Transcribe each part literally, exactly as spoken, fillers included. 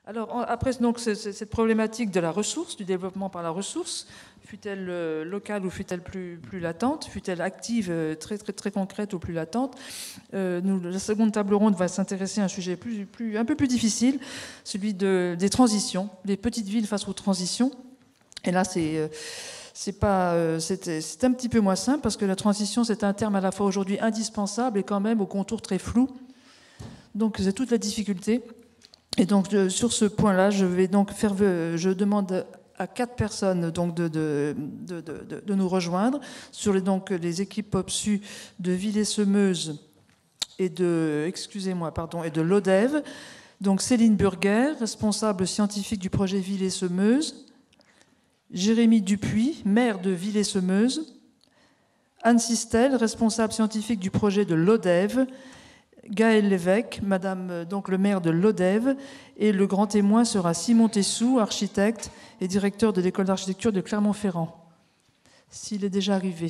Alors, après donc, cette problématique de la ressource, du développement par la ressource, fut-elle euh, locale ou fut-elle plus, plus latente, fut-elle active, euh, très, très, très concrète ou plus latente, euh, nous, la seconde table ronde va s'intéresser à un sujet plus, plus, un peu plus difficile, celui de, des transitions, des petites villes face aux transitions. Et là, c'est... Euh, C'est pas, euh, c'est un petit peu moins simple parce que la transition, c'est un terme à la fois aujourd'hui indispensable et quand même au contour très flou. Donc, c'est toute la difficulté. Et donc, euh, sur ce point-là, je vais donc faire, je demande à quatre personnes donc de, de, de, de, de nous rejoindre sur les, donc, les équipes POPSU de Villers-Semeuse et de, excusez-moi, pardon, et de l'Odève. Donc, Céline Burger, responsable scientifique du projet Villers-Semeuse. Jérémy Dupuis, maire de Villers-Semeuse, Anne Sistel, responsable scientifique du projet de l'Odève, Gaël Lévesque, madame, donc le maire de l'Odève, et le grand témoin sera Simon Tessou, architecte et directeur de l'école d'architecture de Clermont-Ferrand, s'il est déjà arrivé.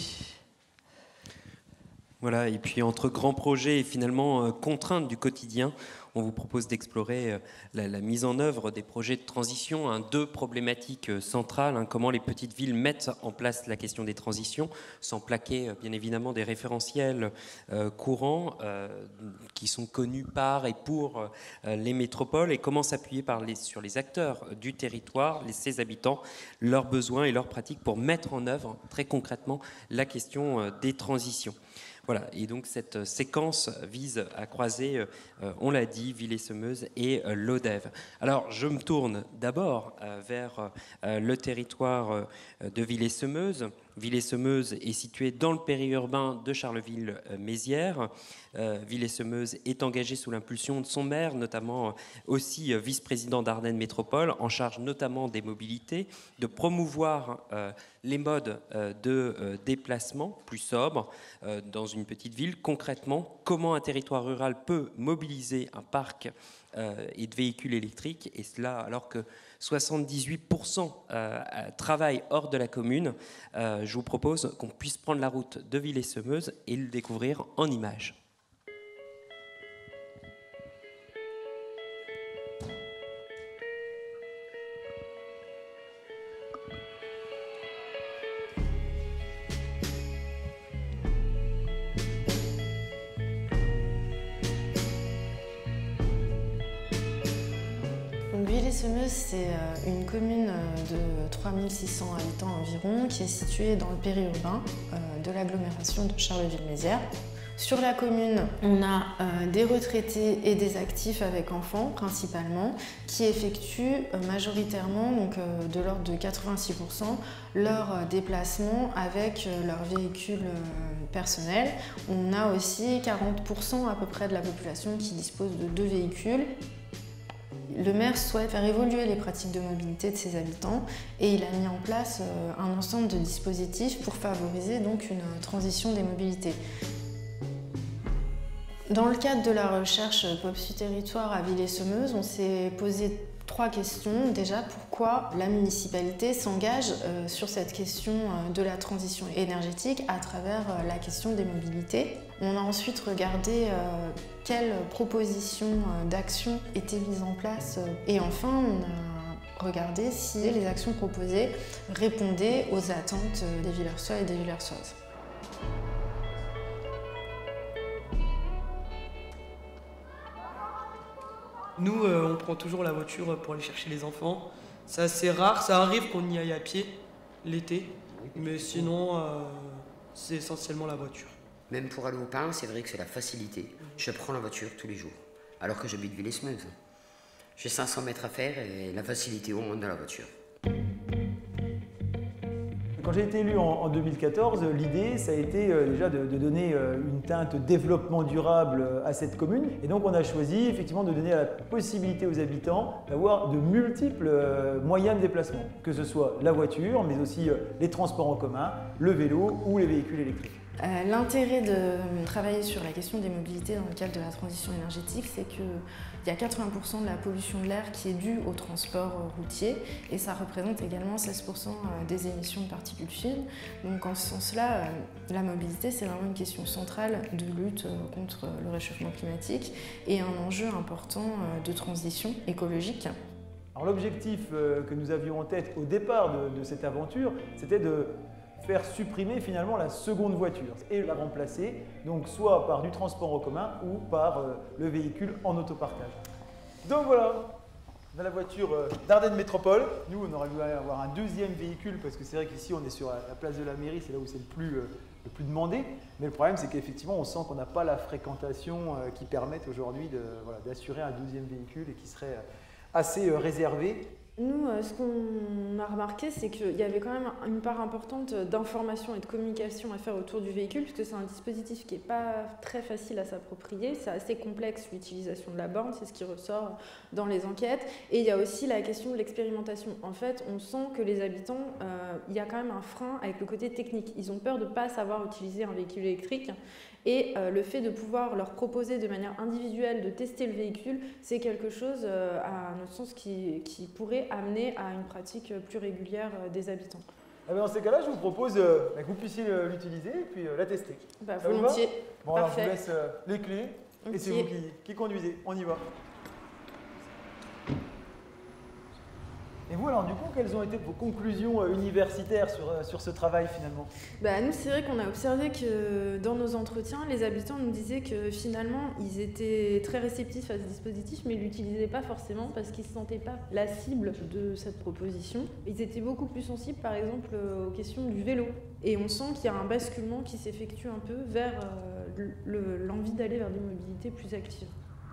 Voilà, et puis entre grands projets et finalement euh, contraintes du quotidien, on vous propose d'explorer euh, la, la mise en œuvre des projets de transition, hein, deux problématiques euh, centrales, hein, comment les petites villes mettent en place la question des transitions, sans plaquer euh, bien évidemment des référentiels euh, courants euh, qui sont connus par et pour euh, les métropoles, et comment s'appuyer par les, sur les acteurs du territoire, les, ses habitants, leurs besoins et leurs pratiques pour mettre en œuvre très concrètement la question euh, des transitions. Voilà, et donc cette séquence vise à croiser, euh, on l'a dit, Villers-Semeuse et euh, l'Odève. Alors, je me tourne d'abord euh, vers euh, le territoire euh, de Villers-Semeuse. Villers-Semeuse est situé dans le périurbain de Charleville-Mézières. Euh, Villers-Semeuse est engagé sous l'impulsion de son maire, notamment euh, aussi euh, vice-président d'Ardennes Métropole, en charge notamment des mobilités, de promouvoir euh, les modes euh, de euh, déplacement plus sobres euh, dans une petite ville. Concrètement, comment un territoire rural peut mobiliser un parc euh, et de véhicules électriques, et cela alors que soixante-dix-huit pour cent euh, travaillent hors de la commune. Euh, je vous propose qu'on puisse prendre la route de Villers-Semeuse et le découvrir en images. Villers-Semeuse, c'est une commune de trois mille six cents habitants environ qui est située dans le périurbain de l'agglomération de Charleville-Mézières. Sur la commune, on a des retraités et des actifs avec enfants principalement qui effectuent majoritairement, donc de l'ordre de quatre-vingt-six pour cent, leurs déplacements avec leur véhicule personnel. On a aussi quarante pour cent à peu près de la population qui dispose de deux véhicules. Le maire souhaite faire évoluer les pratiques de mobilité de ses habitants et il a mis en place un ensemble de dispositifs pour favoriser donc une transition des mobilités. Dans le cadre de la recherche POPSU Territoire à Villers-Semeuse, on s'est posé trois questions. Déjà, pourquoi la municipalité s'engage sur cette question de la transition énergétique à travers la question des mobilités. On a ensuite regardé quelles propositions d'action étaient mises en place. Et enfin, on a regardé si les actions proposées répondaient aux attentes des Villersois et des Villersoises. Nous, euh, on prend toujours la voiture pour aller chercher les enfants. C'est assez rare, ça arrive qu'on y aille à pied l'été, mais sinon, euh, c'est essentiellement la voiture. Même pour aller au pain, c'est vrai que c'est la facilité. Je prends la voiture tous les jours, alors que j'habite Villers-Semeuse. J'ai cinq cents mètres à faire et la facilité au monde de la voiture. Quand j'ai été élu en, en deux mille quatorze, l'idée, ça a été euh, déjà de, de donner euh, une teinte développement durable euh, à cette commune. Et donc on a choisi effectivement de donner la possibilité aux habitants d'avoir de multiples euh, moyens de déplacement, que ce soit la voiture, mais aussi euh, les transports en commun, le vélo ou les véhicules électriques. Euh, L'intérêt de travailler sur la question des mobilités dans le cadre de la transition énergétique, c'est qu'il y a quatre-vingts pour cent de la pollution de l'air qui est due au transport routier et ça représente également seize pour cent des émissions de particules fines. Donc en ce sens-là, la mobilité, c'est vraiment une question centrale de lutte contre le réchauffement climatique et un enjeu important de transition écologique. Alors l'objectif euh, que nous avions en tête au départ de, de cette aventure, c'était de faire supprimer finalement la seconde voiture et la remplacer, donc soit par du transport en commun ou par euh, le véhicule en autopartage. Donc voilà, on a la voiture euh, d'Ardennes Métropole. Nous, on aurait voulu avoir un deuxième véhicule parce que c'est vrai qu'ici, on est sur la place de la mairie, c'est là où c'est le plus, euh, le plus demandé. Mais le problème, c'est qu'effectivement, on sent qu'on n'a pas la fréquentation euh, qui permette aujourd'hui de, voilà, d'assurer un deuxième véhicule et qui serait euh, assez euh, réservé. Nous, euh, ce qu'on a remarqué, c'est qu'il y avait quand même une part importante d'information et de communication à faire autour du véhicule, puisque c'est un dispositif qui n'est pas très facile à s'approprier. C'est assez complexe l'utilisation de la borne, c'est ce qui ressort dans les enquêtes. Et il y a aussi la question de l'expérimentation. En fait, on sent que les habitants, euh, il y a quand même un frein avec le côté technique. Ils ont peur de ne pas savoir utiliser un véhicule électrique. Et euh, le fait de pouvoir leur proposer de manière individuelle de tester le véhicule, c'est quelque chose, euh, à notre sens, qui, qui pourrait amener à une pratique plus régulière euh, des habitants. Ah ben dans ces cas-là, je vous propose euh, que vous puissiez l'utiliser et puis euh, la tester. Bah, volontiers. Bon, alors je vous laisse euh, les clés okay. Et c'est vous qui, qui conduisez. On y va. Et vous, alors du coup, quelles ont été vos conclusions universitaires sur, sur ce travail finalement? Bah, nous, c'est vrai qu'on a observé que dans nos entretiens, les habitants nous disaient que finalement, ils étaient très réceptifs à ce dispositif, mais ils ne l'utilisaient pas forcément parce qu'ils ne se sentaient pas la cible de cette proposition. Ils étaient beaucoup plus sensibles, par exemple, aux questions du vélo. Et on sent qu'il y a un basculement qui s'effectue un peu vers euh, l'envie d'aller vers des mobilités plus actives.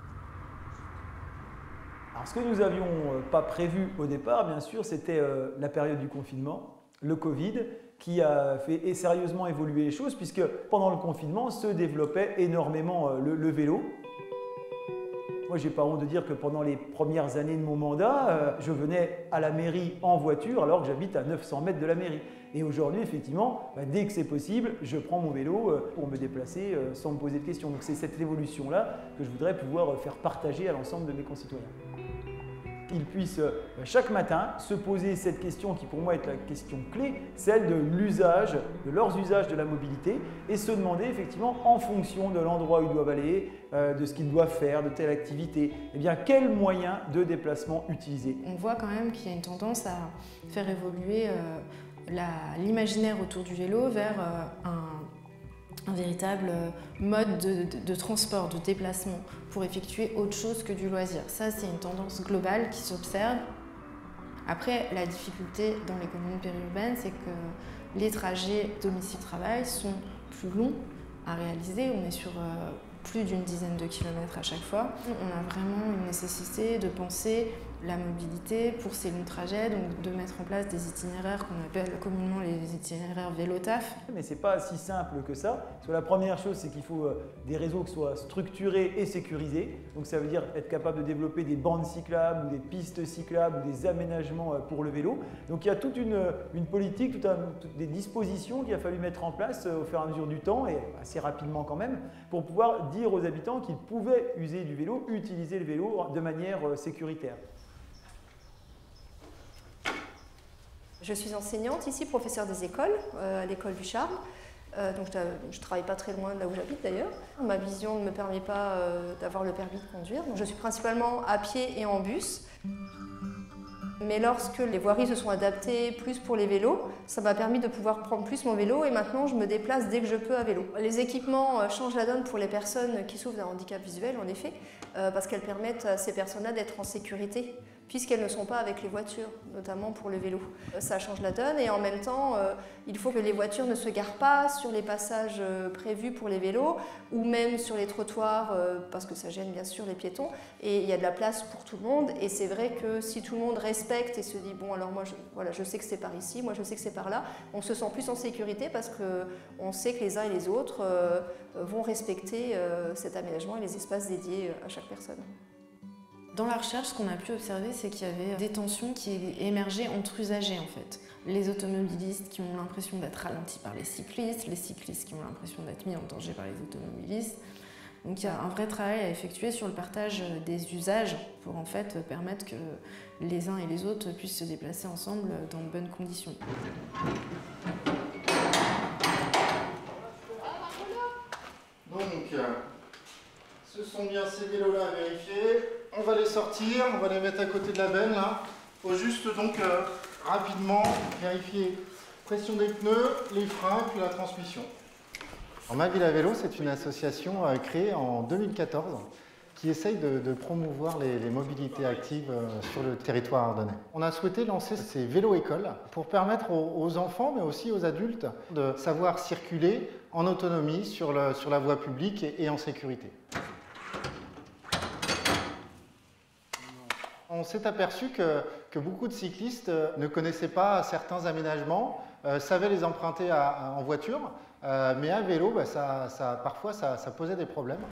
Alors, ce que nous n'avions pas prévu au départ, bien sûr, c'était euh, la période du confinement, le Covid, qui a fait sérieusement évoluer les choses, puisque pendant le confinement se développait énormément euh, le, le vélo. Moi, j'ai pas honte de dire que pendant les premières années de mon mandat, euh, je venais à la mairie en voiture, alors que j'habite à neuf cents mètres de la mairie. Et aujourd'hui, effectivement, bah, dès que c'est possible, je prends mon vélo euh, pour me déplacer euh, sans me poser de questions. Donc c'est cette évolution-là que je voudrais pouvoir euh, faire partager à l'ensemble de mes concitoyens. Ils puissent chaque matin se poser cette question qui pour moi est la question clé, celle de l'usage, de leurs usages de la mobilité et se demander effectivement en fonction de l'endroit où ils doivent aller, euh, de ce qu'ils doivent faire, de telle activité, eh bien quels moyens de déplacement utiliser. On voit quand même qu'il y a une tendance à faire évoluer euh, l'imaginaire autour du vélo vers euh, un un véritable mode de, de, de transport, de déplacement pour effectuer autre chose que du loisir. Ça, c'est une tendance globale qui s'observe. Après, la difficulté dans les communes périurbaines, c'est que les trajets domicile-travail sont plus longs à réaliser. On est sur euh, plus d'une dizaine de kilomètres à chaque fois. On a vraiment une nécessité de penser la mobilité pour ces longs trajets, donc de mettre en place des itinéraires qu'on appelle communément les itinéraires vélo-taf. Mais c'est pas si simple que ça. Parce que la première chose, c'est qu'il faut des réseaux qui soient structurés et sécurisés. Donc ça veut dire être capable de développer des bandes cyclables ou des pistes cyclables ou des aménagements pour le vélo. Donc il y a toute une, une politique, tout un, toutes des dispositions qu'il a fallu mettre en place au fur et à mesure du temps et assez rapidement quand même, pour pouvoir dire aux habitants qu'ils pouvaient user du vélo, utiliser le vélo de manière sécuritaire. Je suis enseignante ici, professeure des écoles, euh, à l'école du Charme. Euh, donc je ne travaille pas très loin de là où j'habite d'ailleurs. Ma vision ne me permet pas euh, d'avoir le permis de conduire. Donc je suis principalement à pied et en bus. Mais lorsque les voiries se sont adaptées plus pour les vélos, ça m'a permis de pouvoir prendre plus mon vélo et maintenant je me déplace dès que je peux à vélo. Les équipements changent la donne pour les personnes qui souffrent d'un handicap visuel en effet, euh, parce qu'elles permettent à ces personnes-là d'être en sécurité, puisqu'elles ne sont pas avec les voitures, notamment pour le vélo. Ça change la donne et en même temps, euh, il faut que les voitures ne se garent pas sur les passages euh, prévus pour les vélos ou même sur les trottoirs, euh, parce que ça gêne bien sûr les piétons. Et il y a de la place pour tout le monde et c'est vrai que si tout le monde respecte et se dit bon alors moi je, voilà, je sais que c'est par ici, moi je sais que c'est par là, on se sent plus en sécurité parce qu'on sait que les uns et les autres euh, vont respecter euh, cet aménagement et les espaces dédiés à chaque personne. Dans la recherche, ce qu'on a pu observer, c'est qu'il y avait des tensions qui émergeaient entre usagers en fait. Les automobilistes qui ont l'impression d'être ralentis par les cyclistes, les cyclistes qui ont l'impression d'être mis en danger par les automobilistes. Donc il y a un vrai travail à effectuer sur le partage des usages pour en fait permettre que les uns et les autres puissent se déplacer ensemble dans de bonnes conditions. Donc, ce sont bien ces vélos-là à vérifier. On va les sortir, on va les mettre à côté de la benne là. Il faut juste donc euh, rapidement vérifier pression des pneus, les freins et puis la transmission. Alors, Ma Ville à Vélo, c'est une association euh, créée en deux mille quatorze qui essaye de, de promouvoir les, les mobilités actives euh, sur le territoire ardennais. On a souhaité lancer ces vélo-écoles pour permettre aux, aux enfants, mais aussi aux adultes, de savoir circuler en autonomie sur, le, sur la voie publique et, et en sécurité. On s'est aperçu que, que beaucoup de cyclistes ne connaissaient pas certains aménagements, euh, savaient les emprunter à, à, en voiture, euh, mais à vélo, bah, ça, ça, parfois ça, ça posait des problèmes.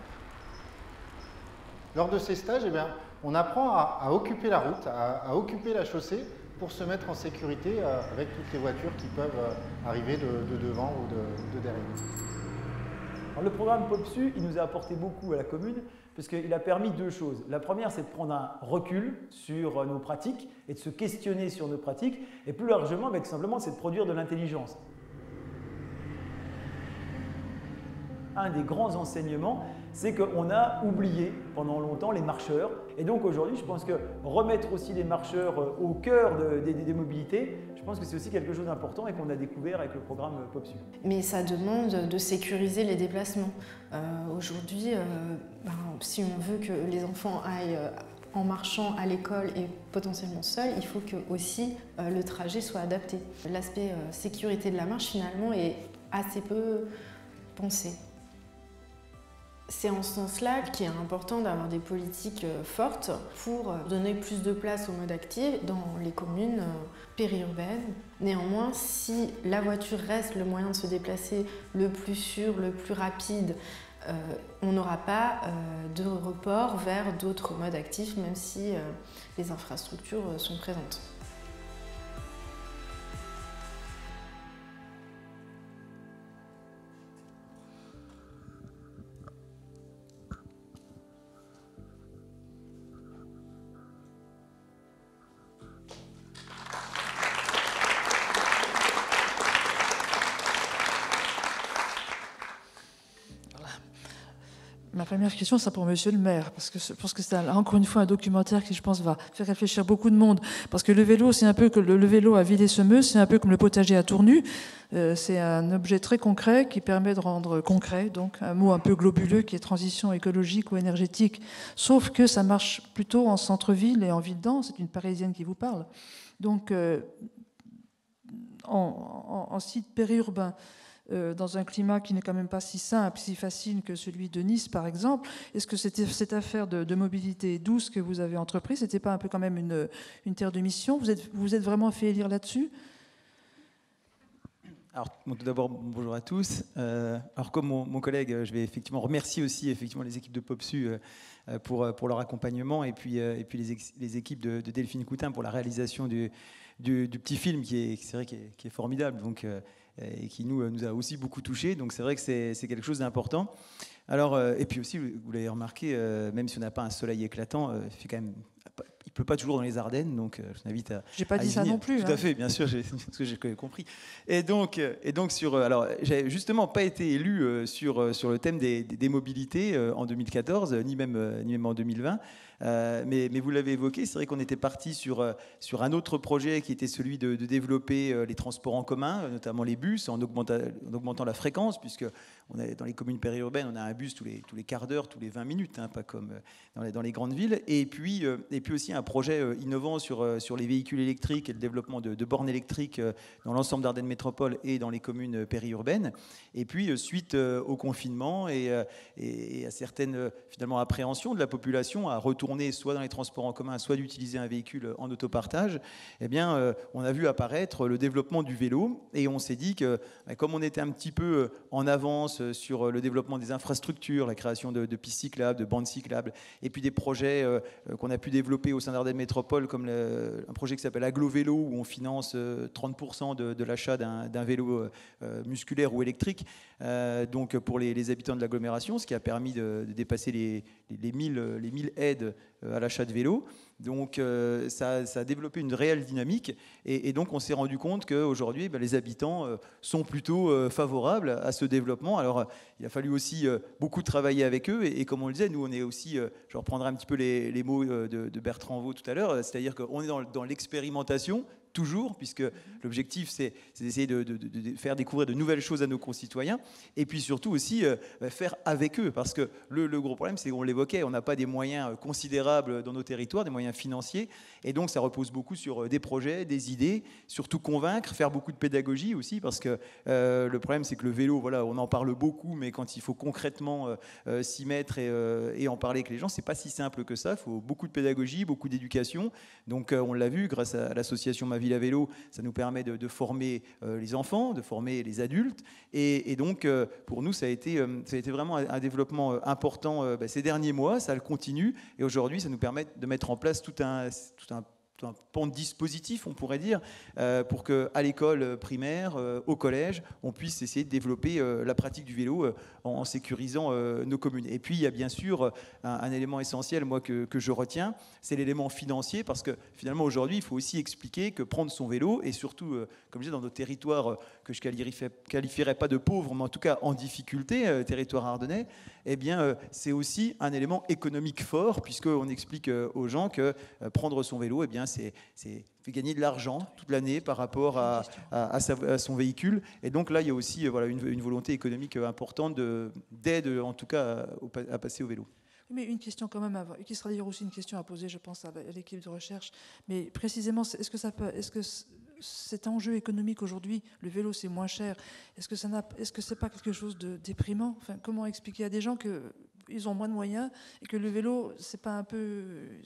Lors de ces stages, eh bien, on apprend à, à occuper la route, à, à occuper la chaussée pour se mettre en sécurité euh, avec toutes les voitures qui peuvent euh, arriver de, de devant ou de, de derrière. Alors, le programme POPSU, il nous a apporté beaucoup à la commune parce qu'il a permis deux choses. La première, c'est de prendre un recul sur nos pratiques et de se questionner sur nos pratiques. Et plus largement, mais tout simplement, c'est de produire de l'intelligence. Un des grands enseignements, c'est qu'on a oublié pendant longtemps les marcheurs. Et donc aujourd'hui, je pense que remettre aussi les marcheurs au cœur de, de, des mobilités, je pense que c'est aussi quelque chose d'important et qu'on a découvert avec le programme POPSU. Mais ça demande de sécuriser les déplacements. Euh, aujourd'hui, euh, ben, si on veut que les enfants aillent euh, en marchant à l'école et potentiellement seuls, il faut que aussi euh, le trajet soit adapté. L'aspect euh, sécurité de la marche, finalement, est assez peu pensé. C'est en ce sens-là qu'il est important d'avoir des politiques fortes pour donner plus de place au mode actif dans les communes périurbaines. Néanmoins, si la voiture reste le moyen de se déplacer le plus sûr, le plus rapide, euh, on n'aura pas euh, de report vers d'autres modes actifs, même si euh, les infrastructures sont présentes. Ma première question, c'est pour Monsieur le maire, parce que je pense que c'est encore une fois un documentaire qui, je pense, va faire réfléchir beaucoup de monde. Parce que le vélo, c'est un peu que le, le vélo à Villers-Semeuse, c'est un peu comme le potager à Tournu. Euh, c'est un objet très concret qui permet de rendre concret, donc un mot un peu globuleux qui est transition écologique ou énergétique. Sauf que ça marche plutôt en centre-ville et en ville dense. C'est une Parisienne qui vous parle. Donc, euh, en, en, en site périurbain, Euh, dans un climat qui n'est quand même pas si simple, si facile que celui de Nice, par exemple. Est-ce que c'était cette affaire de, de mobilité douce que vous avez entreprise, c'était pas un peu quand même une, une terre de mission? Vous êtes, vous êtes vraiment fait élire là-dessus? Alors, bon, tout d'abord, bonjour à tous. Euh, alors, comme mon, mon collègue, je vais effectivement remercier aussi effectivement les équipes de POPSU euh, pour, pour leur accompagnement et puis, euh, et puis les, ex, les équipes de, de Delphine Coutin pour la réalisation du, du, du petit film qui est, c'est vrai, qui est, qui est formidable. Donc, euh, et qui nous, nous a aussi beaucoup touchés. Donc c'est vrai que c'est, c'est quelque chose d'important. Alors, euh, et puis aussi, vous l'avez remarqué, euh, même si on n'a pas un soleil éclatant, euh, il fait quand même, il pleut pas toujours dans les Ardennes, donc euh, je vous invite à. J'ai pas à dit ça non plus. Tout hein. à fait, bien sûr, j'ai, ce que j'ai compris. Et donc, et donc sur, alors, j'ai justement pas été élu euh, sur sur le thème des, des mobilités euh, en deux mille quatorze, ni même euh, ni même en deux mille vingt. Euh, mais, mais vous l'avez évoqué, c'est vrai qu'on était parti sur, euh, sur un autre projet qui était celui de, de développer euh, les transports en commun, euh, notamment les bus, en augmentant, en augmentant la fréquence, puisque on est dans les communes périurbaines, on a un bus tous les, tous les quarts d'heure, tous les vingt minutes, hein, pas comme dans les, dans les grandes villes. Et puis, euh, et puis aussi un projet euh, innovant sur, euh, sur les véhicules électriques et le développement de, de bornes électriques euh, dans l'ensemble d'Ardennes Métropole et dans les communes périurbaines. Et puis, euh, suite euh, au confinement et, euh, et à certaines euh, finalement appréhensions de la population à retourner soit dans les transports en commun, soit d'utiliser un véhicule en autopartage, eh bien, euh, on a vu apparaître le développement du vélo et on s'est dit que, bah, comme on était un petit peu en avance sur le développement des infrastructures, la création de, de pistes cyclables, de bandes cyclables, et puis des projets euh, qu'on a pu développer au sein d'Ardennes Métropole, comme le, un projet qui s'appelle Aglo Vélo, où on finance euh, trente pour cent de, de l'achat d'un, d'un vélo euh, musculaire ou électrique, euh, donc pour les, les habitants de l'agglomération, ce qui a permis de, de dépasser les, les, les, mille, les mille aides à l'achat de vélos. Donc euh, ça, ça a développé une réelle dynamique et, et donc on s'est rendu compte qu'aujourd'hui ben, les habitants euh, sont plutôt euh, favorables à ce développement. Alors euh, il a fallu aussi euh, beaucoup travailler avec eux et, et comme on le disait, nous on est aussi, euh, je reprendrai un petit peu les, les mots de, de Bertrand Vaux tout à l'heure, c'est-à-dire qu'on est dans, dans l'expérimentation toujours, puisque l'objectif c'est d'essayer de, de, de faire découvrir de nouvelles choses à nos concitoyens et puis surtout aussi euh, faire avec eux, parce que le, le gros problème c'est qu'on l'évoquait, on n'a pas des moyens considérables dans nos territoires, des moyens financiers, et donc ça repose beaucoup sur des projets, des idées, surtout convaincre, faire beaucoup de pédagogie aussi, parce que euh, le problème c'est que le vélo, voilà, on en parle beaucoup, mais quand il faut concrètement euh, s'y mettre et, euh, et en parler avec les gens, c'est pas si simple que ça, il faut beaucoup de pédagogie, beaucoup d'éducation, donc euh, on l'a vu grâce à, à l'association Ma Ville à Vélo, ça nous permet de, de former euh, les enfants, de former les adultes, et, et donc euh, pour nous ça a été, euh, ça a été vraiment un, un développement euh, important euh, bah, ces derniers mois, ça le continue, et aujourd'hui ça nous permet de mettre en place tout un, tout un, tout un pan de dispositifs, on pourrait dire, euh, pour qu'à l'école primaire, euh, au collège, on puisse essayer de développer euh, la pratique du vélo euh, en, en sécurisant euh, nos communes. Et puis il y a bien sûr un, un élément essentiel, moi, que, que je retiens, c'est l'élément financier, parce que finalement aujourd'hui, il faut aussi expliquer que prendre son vélo, et surtout, euh, comme je disais, dans nos territoires euh, que je qualifierais, qualifierais pas de pauvres, mais en tout cas en difficulté, euh, territoire ardennais, eh bien euh, c'est aussi un élément économique fort, puisqu'on explique euh, aux gens que euh, prendre son vélo, eh bien c'est, c'est fait gagner de l'argent toute l'année par rapport à, à, à, sa, à son véhicule. Et donc là, il y a aussi euh, voilà, une, une volonté économique importante de, d'aide, en tout cas, à, à passer au vélo. Mais une question quand même, qui sera d'ailleurs aussi une question à poser, je pense, à l'équipe de recherche. Mais précisément, est-ce que ça peut, est-ce que cet enjeu économique aujourd'hui, le vélo c'est moins cher, est-ce que ça n'a, est-ce que c'est pas quelque chose de déprimant? Enfin, comment expliquer à des gens que ils ont moins de moyens et que le vélo c'est pas un peu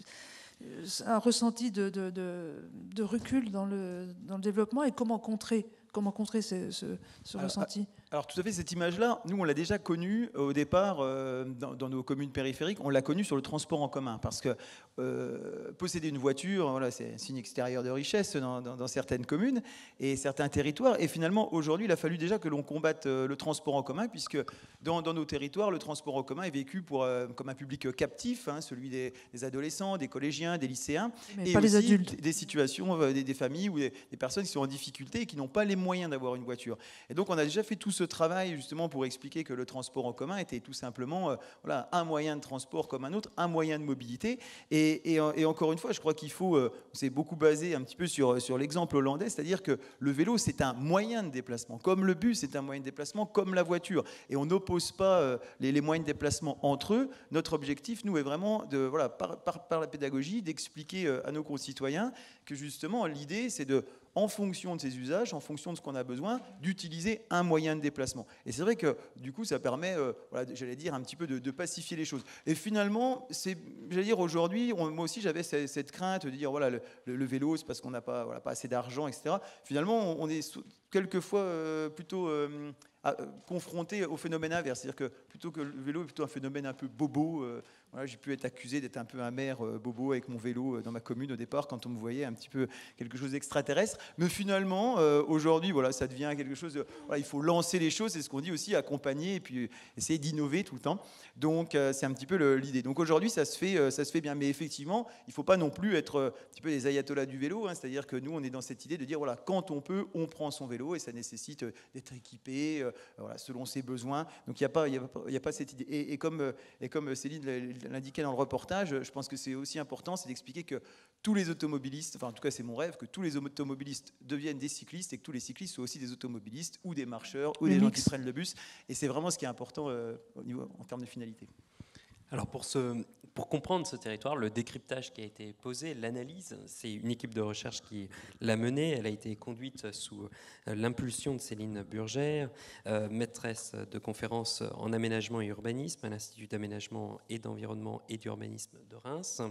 un ressenti de, de, de, de recul dans le, dans le développement, et comment contrer, comment contrer ce, ce, ce alors, ressenti? Alors tout à fait, cette image-là, nous on l'a déjà connue au départ euh, dans, dans nos communes périphériques, on l'a connue sur le transport en commun, parce que euh, posséder une voiture, voilà, c'est un signe extérieur de richesse dans, dans, dans certaines communes et certains territoires, et finalement aujourd'hui il a fallu déjà que l'on combatte euh, le transport en commun, puisque dans, dans nos territoires, le transport en commun est vécu pour, euh, comme un public captif, hein, celui des, des adolescents, des collégiens, des lycéens, mais et pas aussi les adultes. Des situations, euh, des, des familles ou des, des personnes qui sont en difficulté et qui n'ont pas les moyens d'avoir une voiture. Et donc on a déjà fait tout ce travail justement pour expliquer que le transport en commun était tout simplement euh, voilà, un moyen de transport comme un autre, un moyen de mobilité. Et, et, et encore une fois, je crois qu'il faut, euh, c'est beaucoup basé un petit peu sur, sur l'exemple hollandais, c'est-à-dire que le vélo c'est un moyen de déplacement, comme le bus c'est un moyen de déplacement, comme la voiture. Et on n'oppose pas euh, les, les moyens de déplacement entre eux. Notre objectif, nous, est vraiment, de, voilà, par, par, par la pédagogie, d'expliquer euh, à nos concitoyens que justement l'idée c'est de, en fonction de ses usages, en fonction de ce qu'on a besoin, d'utiliser un moyen de déplacement. Et c'est vrai que du coup, ça permet, euh, voilà, j'allais dire, un petit peu de, de pacifier les choses. Et finalement, c'est, j'allais dire, aujourd'hui, on, moi aussi, j'avais cette, cette crainte de dire, voilà, le, le, le vélo, c'est parce qu'on n'a pas, voilà, pas assez d'argent, et cetera. Finalement, on est quelquefois euh, plutôt euh, à, confronté au phénomène inverse, c'est-à-dire que plutôt que le vélo est plutôt un phénomène un peu bobo. Euh, voilà, j'ai pu être accusé d'être un peu un maire euh, bobo avec mon vélo euh, dans ma commune au départ, quand on me voyait un petit peu quelque chose d'extraterrestre. Mais finalement, euh, aujourd'hui, voilà, ça devient quelque chose de, voilà, il faut lancer les choses, c'est ce qu'on dit aussi, accompagner et puis essayer d'innover tout le temps. Donc euh, c'est un petit peu le, l'idée. Donc aujourd'hui, ça se fait, euh, ça se fait bien, mais effectivement, il ne faut pas non plus être euh, un petit peu des ayatollahs du vélo, hein, c'est-à-dire que nous, on est dans cette idée de dire, voilà, quand on peut, on prend son vélo, et ça nécessite euh, d'être équipé, euh, voilà, selon ses besoins. Donc il n'y a pas, il y a pas, il y a pas cette idée. Et, et comme, et comme Céline l'indiquait dans le reportage, je pense que c'est aussi important, c'est d'expliquer que tous les automobilistes, enfin en tout cas c'est mon rêve, que tous les automobilistes deviennent des cyclistes et que tous les cyclistes soient aussi des automobilistes ou des marcheurs ou des gens qui prennent le bus. Et c'est vraiment ce qui est important euh, au niveau, en termes de finalité. Alors pour, ce, pour comprendre ce territoire, le décryptage qui a été posé, l'analyse, c'est une équipe de recherche qui l'a menée. Elle a été conduite sous l'impulsion de Céline Burgère, euh, maîtresse de conférences en aménagement et urbanisme à l'Institut d'aménagement et d'environnement et d'urbanisme de Reims.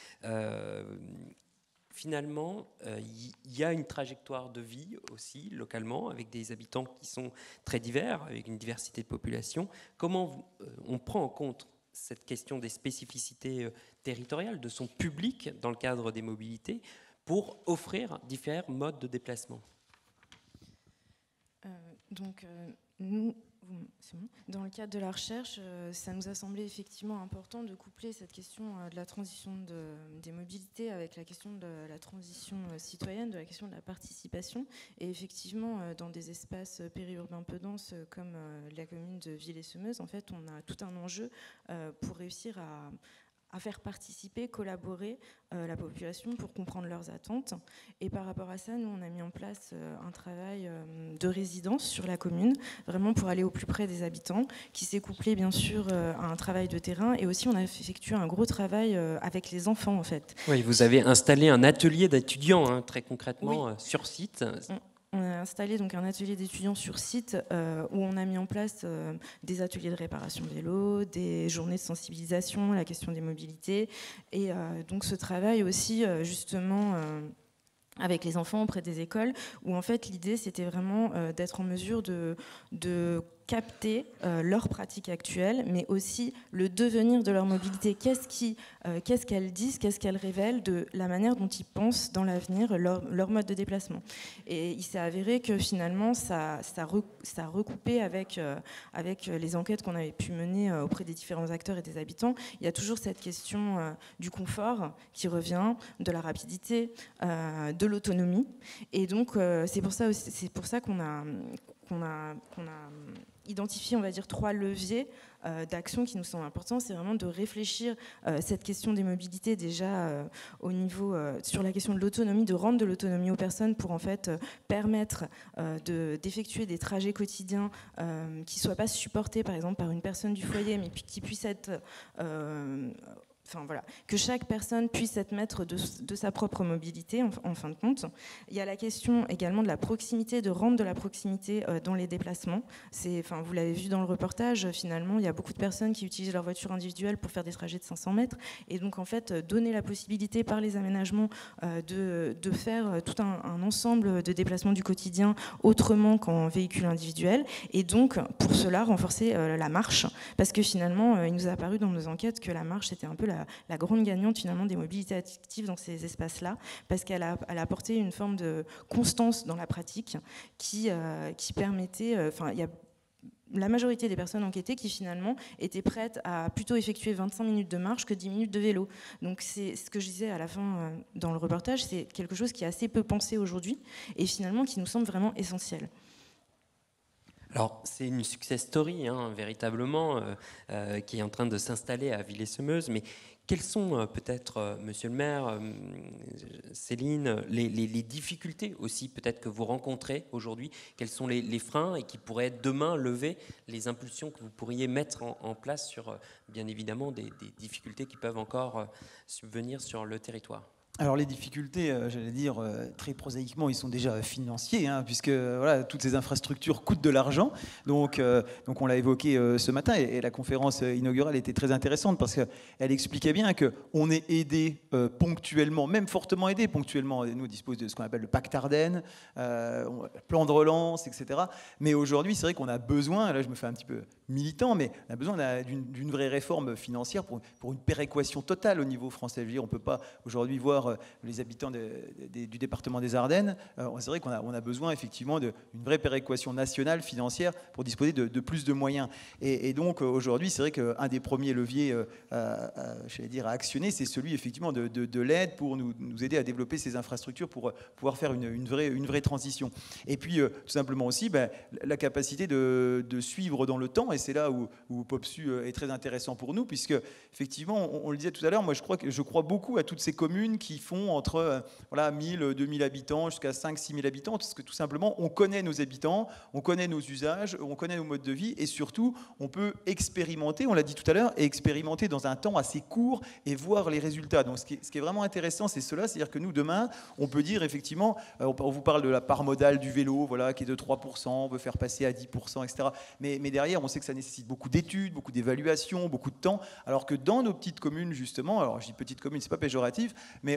Euh, Finalement, il euh, y a une trajectoire de vie aussi, localement, avec des habitants qui sont très divers, avec une diversité de population. Comment vous, euh, on prend en compte cette question des spécificités euh, territoriales de son public dans le cadre des mobilités pour offrir différents modes de déplacement? euh, Donc, euh, nous, Dans le cadre de la recherche, ça nous a semblé effectivement important de coupler cette question de la transition de, des mobilités avec la question de la transition citoyenne, de la question de la participation. Et effectivement, dans des espaces périurbains peu denses comme la commune de Villers-Semeuse, en fait, on a tout un enjeu pour réussir à à faire participer, collaborer euh, la population pour comprendre leurs attentes. Et par rapport à ça, nous, on a mis en place euh, un travail euh, de résidence sur la commune, vraiment pour aller au plus près des habitants, qui s'est couplé, bien sûr, euh, à un travail de terrain. Et aussi, on a effectué un gros travail euh, avec les enfants, en fait. Oui, vous avez installé un atelier d'étudiants, hein, très concrètement, oui. euh, sur site. On On a installé donc un atelier d'étudiants sur site euh, où on a mis en place euh, des ateliers de réparation vélo, des journées de sensibilisation à la question des mobilités. Et euh, donc ce travail aussi, euh, justement, euh, avec les enfants auprès des écoles, où en fait l'idée c'était vraiment euh, d'être en mesure de, de capter euh, leurs pratiques actuelles, mais aussi le devenir de leur mobilité. Qu'est-ce qui, euh, qu'est-ce qu'elles disent, qu'est-ce qu'elles révèlent de la manière dont ils pensent dans l'avenir leur, leur mode de déplacement. Et il s'est avéré que finalement, ça, ça, re, ça recoupait avec, euh, avec les enquêtes qu'on avait pu mener euh, auprès des différents acteurs et des habitants. Il y a toujours cette question euh, du confort qui revient, de la rapidité, euh, de l'autonomie. Et donc, euh, c'est pour ça, aussi, c'est pour ça qu'on a, qu'on a, qu'on a identifié, on va dire, trois leviers euh, d'action qui nous semblent importants. C'est vraiment de réfléchir euh, cette question des mobilités déjà euh, au niveau, euh, sur la question de l'autonomie, de rendre de l'autonomie aux personnes pour en fait euh, permettre euh, de, d'effectuer des trajets quotidiens euh, qui ne soient pas supportés par exemple par une personne du foyer, mais qui puissent être... Euh, Enfin, voilà, que chaque personne puisse être maître de, de sa propre mobilité, en, en fin de compte. Il y a la question également de la proximité, de rendre de la proximité euh, dans les déplacements. C'est, enfin, vous l'avez vu dans le reportage, finalement, il y a beaucoup de personnes qui utilisent leur voiture individuelle pour faire des trajets de cinq cents mètres. Et donc, en fait, donner la possibilité par les aménagements euh, de, de faire tout un, un ensemble de déplacements du quotidien autrement qu'en véhicule individuel. Et donc, pour cela, renforcer euh, la marche. Parce que finalement, euh, il nous a apparu dans nos enquêtes que la marche, c'était un peu la La, la grande gagnante finalement des mobilités actives dans ces espaces-là, parce qu'elle a, elle a apporté une forme de constance dans la pratique qui, euh, qui permettait, enfin, euh, il y a la majorité des personnes enquêtées qui finalement étaient prêtes à plutôt effectuer vingt-cinq minutes de marche que dix minutes de vélo. Donc c'est ce que je disais à la fin euh, dans le reportage, c'est quelque chose qui est assez peu pensé aujourd'hui et finalement qui nous semble vraiment essentiel. Alors, c'est une success story, hein, véritablement, euh, euh, qui est en train de s'installer à Villers-Semeuse. Mais quelles sont euh, peut-être, euh, monsieur le maire, euh, Céline, les, les, les difficultés aussi peut-être que vous rencontrez aujourd'hui? Quels sont les, les freins et qui pourraient demain lever les impulsions que vous pourriez mettre en, en place sur, euh, bien évidemment, des, des difficultés qui peuvent encore euh, subvenir sur le territoire? Alors les difficultés, euh, j'allais dire euh, très prosaïquement, ils sont déjà financiers, hein, puisque euh, voilà, toutes ces infrastructures coûtent de l'argent. Donc, euh, donc on l'a évoqué euh, ce matin, et, et la conférence inaugurale était très intéressante parce qu'elle expliquait bien qu'on est aidé euh, ponctuellement, même fortement aidé ponctuellement. Nous, on dispose de ce qu'on appelle le pacte Ardennes, euh, plan de relance, et cetera. Mais aujourd'hui, c'est vrai qu'on a besoin, là je me fais un petit peu militant, mais on a besoin d'une, d'une vraie réforme financière pour, pour une péréquation totale au niveau français. Je veux dire, on ne peut pas aujourd'hui voir les habitants de, de, du département des Ardennes, euh, c'est vrai qu'on a, on a besoin effectivement d'une vraie péréquation nationale financière pour disposer de, de plus de moyens. Et, et donc aujourd'hui, c'est vrai qu'un des premiers leviers euh, à, à, j'allais dire, à actionner, c'est celui effectivement de, de, de l'aide pour nous, nous aider à développer ces infrastructures pour pouvoir faire une, une, vraie, une vraie transition. Et puis euh, tout simplement aussi ben, la capacité de, de suivre dans le temps, et c'est là où, où POPSU est très intéressant pour nous, puisque effectivement, on, on le disait tout à l'heure, moi je crois, que, je crois beaucoup à toutes ces communes qui font entre voilà, mille, deux mille habitants jusqu'à cinq, six mille habitants, parce que tout simplement, on connaît nos habitants, on connaît nos usages, on connaît nos modes de vie, et surtout, on peut expérimenter, on l'a dit tout à l'heure, et expérimenter dans un temps assez court et voir les résultats. Donc, ce qui est, ce qui est vraiment intéressant, c'est cela, c'est-à-dire que nous, demain, on peut dire effectivement, on vous parle de la part modale du vélo, voilà, qui est de trois pour cent, on veut faire passer à dix pour cent, et cetera. Mais, mais derrière, on sait que ça nécessite beaucoup d'études, beaucoup d'évaluations, beaucoup de temps, alors que dans nos petites communes, justement, alors je dis petites communes, c'est pas péjoratif, mais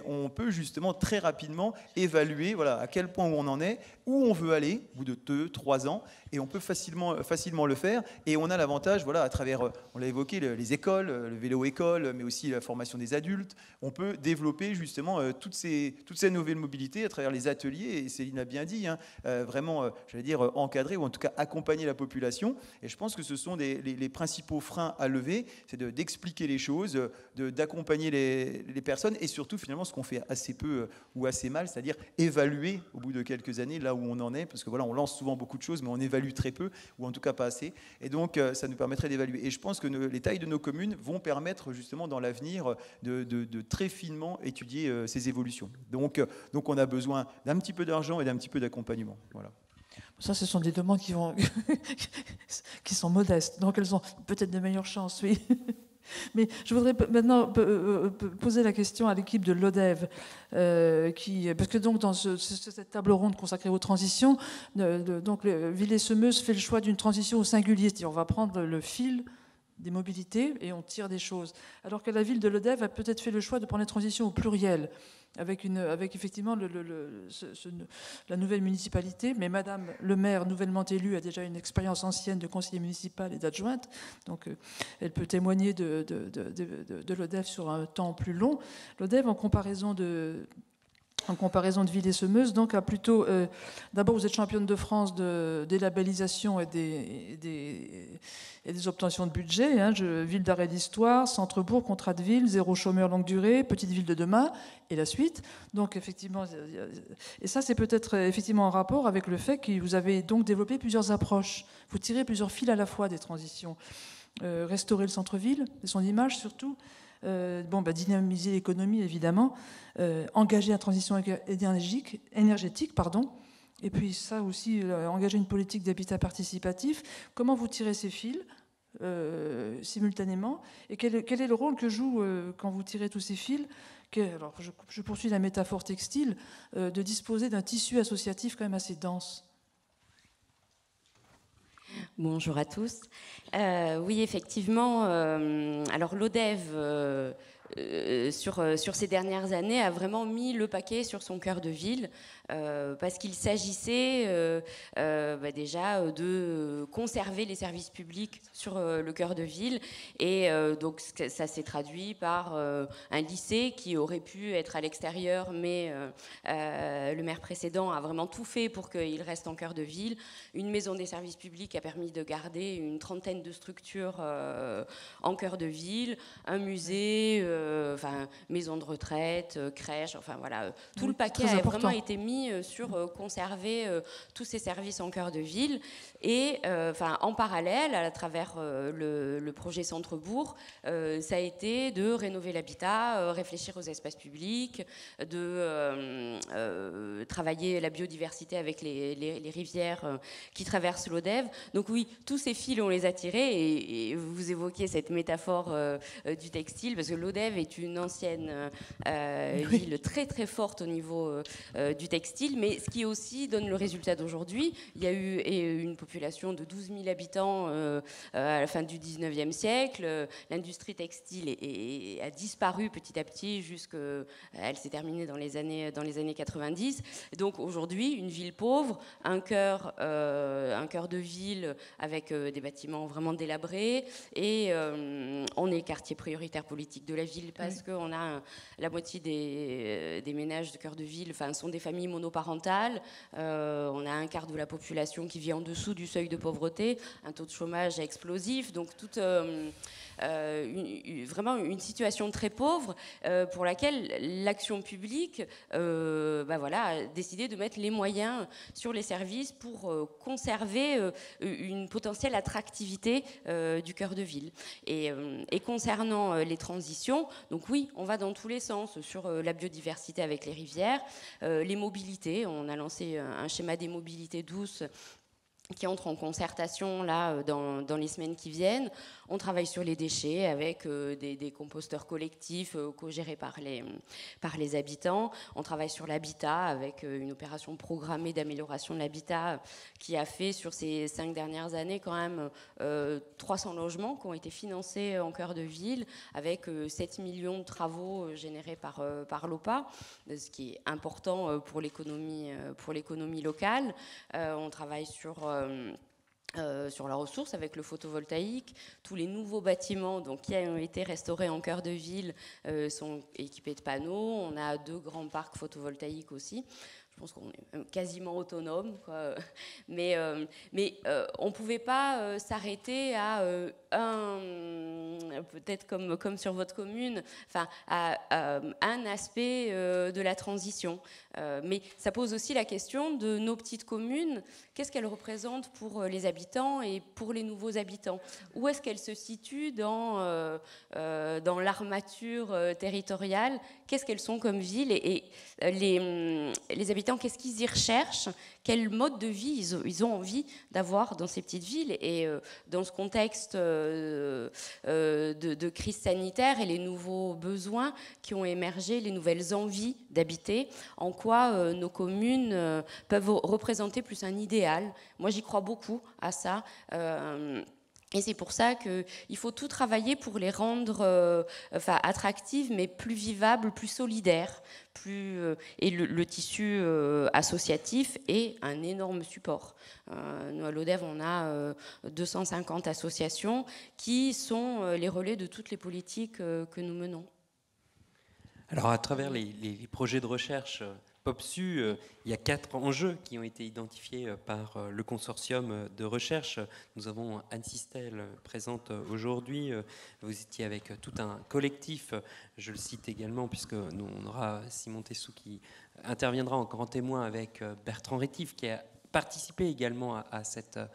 on peut justement très rapidement évaluer voilà, à quel point on en est, où on veut aller, au bout de deux, trois ans, et on peut facilement, facilement le faire. Et on a l'avantage, voilà, à travers, on l'a évoqué, les écoles, le vélo-école, mais aussi la formation des adultes, on peut développer justement euh, toutes, ces, toutes ces nouvelles mobilités à travers les ateliers, et Céline a bien dit, hein, euh, vraiment, euh, j'allais dire, euh, encadrer, ou en tout cas accompagner la population. Et je pense que ce sont des, les, les principaux freins à lever, c'est de, d'expliquer les choses, de, d'accompagner les, les personnes, et surtout, finalement, ce qu'on fait assez peu euh, ou assez mal, c'est-à-dire évaluer au bout de quelques années là où on en est, parce que voilà, on lance souvent beaucoup de choses, mais on évalue très peu, ou en tout cas pas assez. Et donc, euh, ça nous permettrait d'évaluer. Et je pense que nos, les tailles de nos communes vont permettre justement dans l'avenir de, de, de très finement étudier euh, ces évolutions. Donc, euh, donc, on a besoin d'un petit peu d'argent et d'un petit peu d'accompagnement. Voilà. Ça, ce sont des demandes qui, vont qui sont modestes, donc elles ont peut-être de meilleures chances, oui. Mais je voudrais maintenant poser la question à l'équipe de l'ODEV, euh, qui, parce que donc dans ce, cette table ronde consacrée aux transitions, de, donc Villers-Semeuse fait le choix d'une transition au singulier, c'est-à-dire on va prendre le fil des mobilités et on tire des choses. Alors que la ville de l'ODEV a peut-être fait le choix de prendre les transitions au pluriel, avec, une, avec effectivement le, le, le, ce, ce, la nouvelle municipalité. Mais Madame le maire, nouvellement élue, a déjà une expérience ancienne de conseiller municipal et d'adjointe, donc euh, elle peut témoigner de, de, de, de, de l'ODEV sur un temps plus long. L'ODEV, en comparaison de... en comparaison de Villers-Semeuse, donc a plutôt... Euh, d'abord, vous êtes championne de France de, des labellisations et des, et des, et des obtentions de budget. Hein, je, ville d'arrêt d'histoire, centre-bourg, contrat de ville, zéro chômeur longue durée, petite ville de demain, et la suite. Donc, effectivement... Et ça, c'est peut-être effectivement en rapport avec le fait que vous avez donc développé plusieurs approches. Vous tirez plusieurs fils à la fois des transitions. Euh, restaurer le centre-ville, et son image surtout. Euh, bon, bah, dynamiser l'économie, évidemment, euh, engager la transition énergétique, énergétique pardon, et puis ça aussi, euh, engager une politique d'habitat participatif. Comment vous tirez ces fils euh, simultanément, et quel, quel est le rôle que joue, euh, quand vous tirez tous ces fils, que, alors je, je poursuis la métaphore textile, euh, de disposer d'un tissu associatif quand même assez dense. Bonjour à tous. Euh, oui, effectivement, euh, alors l'ODEV, euh, euh, sur, sur ces dernières années, a vraiment mis le paquet sur son cœur de ville, euh, parce qu'il s'agissait euh, euh, bah déjà de conserver les services publics sur euh, le cœur de ville. Et euh, donc ça s'est traduit par euh, un lycée qui aurait pu être à l'extérieur, mais euh, euh, le maire précédent a vraiment tout fait pour qu'il reste en cœur de ville. Une maison des services publics a permis de garder une trentaine de structures euh, en cœur de ville, un musée, euh, enfin, maison de retraite, euh, crèche, enfin voilà, tout oui, le paquet a important. Vraiment été mis sur euh, conserver euh, tous ces services en cœur de ville. Et euh, enfin, en parallèle, à travers euh, le, le projet Centre-Bourg, euh, ça a été de rénover l'habitat, euh, réfléchir aux espaces publics, de euh, euh, travailler la biodiversité avec les, les, les rivières euh, qui traversent l'ODEV. Donc oui, tous ces fils, on les a tirés, et, et vous évoquiez cette métaphore euh, du textile, parce que l'ODEV est une ancienne euh, oui. ville très très forte au niveau euh, du textile, mais ce qui aussi donne le résultat d'aujourd'hui. Il y a eu une population de douze mille habitants euh, à la fin du dix-neuvième siècle. L'industrie textile est, est, a disparu petit à petit, jusqu'elle s'est terminée dans les années, dans les années quatre-vingt-dix. Donc aujourd'hui, une ville pauvre, un cœur, euh, un cœur de ville avec euh, des bâtiments vraiment délabrés, et euh, on est quartier prioritaire politique de la ville parce oui. qu'on a un, la moitié des, des ménages de cœur de ville, enfin, sont des familles monoparentales. Euh, on a un quart de la population qui vit en dessous du seuil de pauvreté, un taux de chômage explosif, donc toute euh, euh, une, vraiment une situation très pauvre euh, pour laquelle l'action publique euh, bah voilà, a décidé de mettre les moyens sur les services pour euh, conserver euh, une potentielle attractivité euh, du cœur de ville. Et, euh, et concernant euh, les transitions, donc oui, on va dans tous les sens sur euh, la biodiversité avec les rivières, euh, les mobilités. On a lancé un schéma des mobilités douces qui entre en concertation là, dans, dans les semaines qui viennent. On travaille sur les déchets avec euh, des, des composteurs collectifs euh, co-gérés par les, par les habitants. On travaille sur l'habitat avec euh, une opération programmée d'amélioration de l'habitat qui a fait sur ces cinq dernières années quand même euh, trois cents logements qui ont été financés en cœur de ville avec euh, sept millions de travaux euh, générés par, euh, par l'O P A, ce qui est important euh, pour l'économie euh, pour l'économie locale. Euh, on travaille sur... Euh, Euh, sur la ressource avec le photovoltaïque. Tous les nouveaux bâtiments donc, qui ont été restaurés en cœur de ville euh, sont équipés de panneaux. On a deux grands parcs photovoltaïques aussi. Je pense qu'on est quasiment autonome, quoi. Mais, euh, mais euh, on ne pouvait pas euh, s'arrêter à euh, un, peut-être comme, comme sur votre commune, enfin, à, à un aspect euh, de la transition. Euh, mais ça pose aussi la question de nos petites communes. Qu'est-ce qu'elles représentent pour les habitants et pour les nouveaux habitants? Où est-ce qu'elles se situent dans, euh, euh, dans l'armature euh, territoriale? Qu'est-ce qu'elles sont comme villes? Et, et les, les habitants, qu'est-ce qu'ils y recherchent? Quel mode de vie ils ont, ils ont envie d'avoir dans ces petites villes? Et euh, dans ce contexte euh, euh, de, de crise sanitaire et les nouveaux besoins qui ont émergé, les nouvelles envies d'habiter, en quoi euh, nos communes euh, peuvent représenter plus un idéal? Moi, j'y crois beaucoup à ça. Euh, Et c'est pour ça qu'il faut tout travailler pour les rendre euh, enfin, attractives, mais plus vivables, plus solidaires. Plus, euh, et le, le tissu euh, associatif est un énorme support. Euh, nous, à l'Odève, on a euh, deux cent cinquante associations qui sont euh, les relais de toutes les politiques euh, que nous menons. Alors, à travers les, les, les projets de recherche PopSu, euh, il y a quatre enjeux qui ont été identifiés par euh, le consortium de recherche. Nous avons Anne Sistel présente aujourd'hui. Vous étiez avec tout un collectif, je le cite également, puisque nous, on aura Simon Tessou qui interviendra en grand témoin avec Bertrand Rétif, qui a participé également à, à cette euh,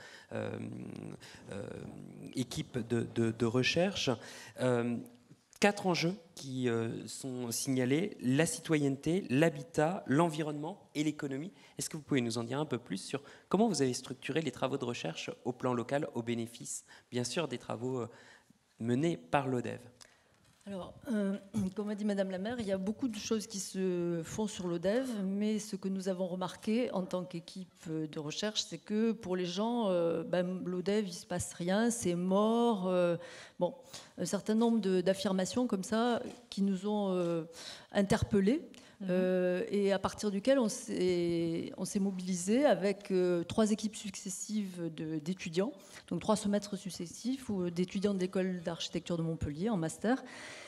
euh, équipe de, de, de recherche. Euh, Quatre enjeux qui euh, sont signalés: la citoyenneté, l'habitat, l'environnement et l'économie. Est-ce que vous pouvez nous en dire un peu plus sur comment vous avez structuré les travaux de recherche au plan local, au bénéfice, bien sûr, des travaux euh, menés par l'Odève? Alors, euh, comme a dit Madame la maire, il y a beaucoup de choses qui se font sur l'Odève, mais ce que nous avons remarqué en tant qu'équipe de recherche, c'est que pour les gens, euh, ben, l'Odève, il ne se passe rien, c'est mort. Euh, bon, un certain nombre d'affirmations comme ça qui nous ont euh, interpellés. Euh, et à partir duquel on s'est mobilisé avec euh, trois équipes successives d'étudiants, donc trois semestres successifs ou d'étudiants de l'école d'architecture de Montpellier en master,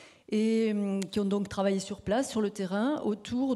et euh, qui ont donc travaillé sur place, sur le terrain, autour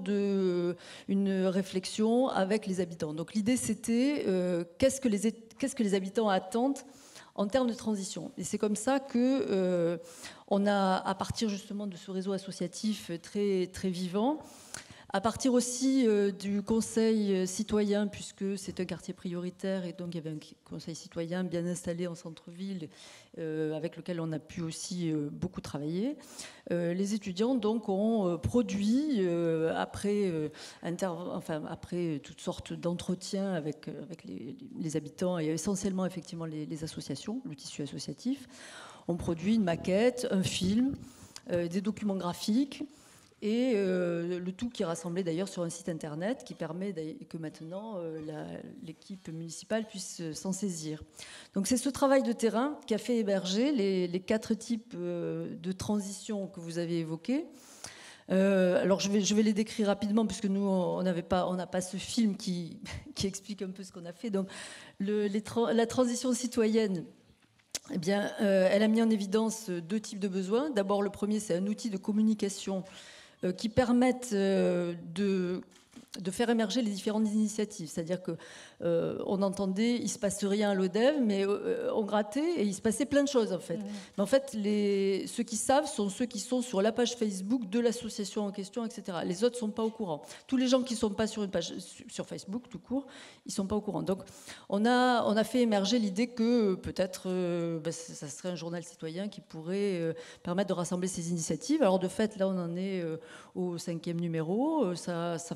d'une réflexion avec les habitants. Donc l'idée c'était euh, qu'est-ce que les, qu'est-ce que les habitants attendent en termes de transition. Et c'est comme ça que euh, on a, à partir justement de ce réseau associatif très, très vivant, à partir aussi euh, du conseil citoyen, puisque c'est un quartier prioritaire, et donc il y avait un conseil citoyen bien installé en centre-ville, euh, avec lequel on a pu aussi euh, beaucoup travailler. Euh, les étudiants donc ont euh, produit, euh, après, euh, enfin, après toutes sortes d'entretiens avec, avec les, les habitants, et essentiellement effectivement les, les associations, le tissu associatif, ont produit une maquette, un film, euh, des documents graphiques, et euh, le tout qui est rassemblé d'ailleurs sur un site internet qui permet que maintenant euh, l'équipe municipale puisse s'en saisir. Donc c'est ce travail de terrain qui a fait émerger les, les quatre types euh, de transition que vous avez évoqués. Euh, alors je vais, je vais les décrire rapidement puisque nous on n'avait pas, on n'a pas ce film qui, qui explique un peu ce qu'on a fait. Donc le, les tra la transition citoyenne, eh bien, euh, elle a mis en évidence deux types de besoins. D'abord, le premier, c'est un outil de communication euh, qui permette euh, de, de faire émerger les différentes initiatives. C'est-à-dire qu'on euh, entendait, il ne se passe rien à l'Odève, mais euh, on grattait et il se passait plein de choses, en fait. Mmh. Mais en fait, les, ceux qui savent sont ceux qui sont sur la page Facebook de l'association en question, et cetera. Les autres ne sont pas au courant. Tous les gens qui ne sont pas sur une page sur Facebook, tout court, ils ne sont pas au courant. Donc, on a, on a fait émerger l'idée que peut-être euh, ben, ça serait un journal citoyen qui pourrait euh, permettre de rassembler ces initiatives. Alors, de fait, là, on en est euh, au cinquième numéro. Ça, ça fonctionne assez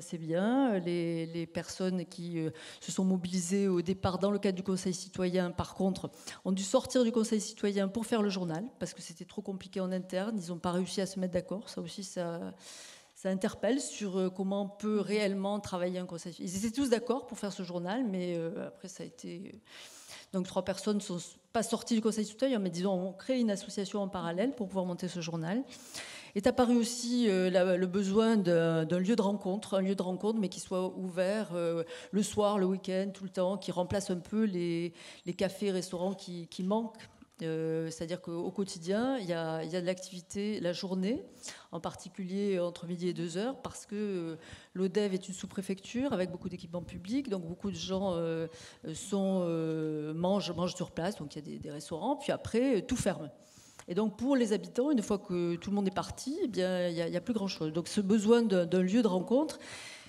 assez bien. Les, les personnes qui euh, se sont mobilisées au départ dans le cadre du Conseil citoyen, par contre, ont dû sortir du Conseil citoyen pour faire le journal, parce que c'était trop compliqué en interne. Ils n'ont pas réussi à se mettre d'accord. Ça aussi, ça, ça interpelle sur comment on peut réellement travailler un Conseil citoyen. Ils étaient tous d'accord pour faire ce journal, mais euh, après, ça a été... Donc, trois personnes ne sont pas sorties du Conseil citoyen, mais disons, on crée une association en parallèle pour pouvoir monter ce journal. Est apparu aussi euh, la, le besoin d'un, d'un lieu de rencontre, un lieu de rencontre, mais qui soit ouvert euh, le soir, le week-end, tout le temps, qui remplace un peu les, les cafés, restaurants qui, qui manquent. Euh, c'est-à-dire qu'au quotidien, il y a, il y a de l'activité la journée, en particulier entre midi et deux heures, parce que euh, l'Odève est une sous-préfecture avec beaucoup d'équipements publics, donc beaucoup de gens euh, sont, euh, mangent, mangent sur place, donc il y a des, des restaurants, puis après, tout ferme. Et donc pour les habitants, une fois que tout le monde est parti, eh bien, il n'y a, a plus grand-chose. Donc ce besoin d'un, d'un lieu de rencontre.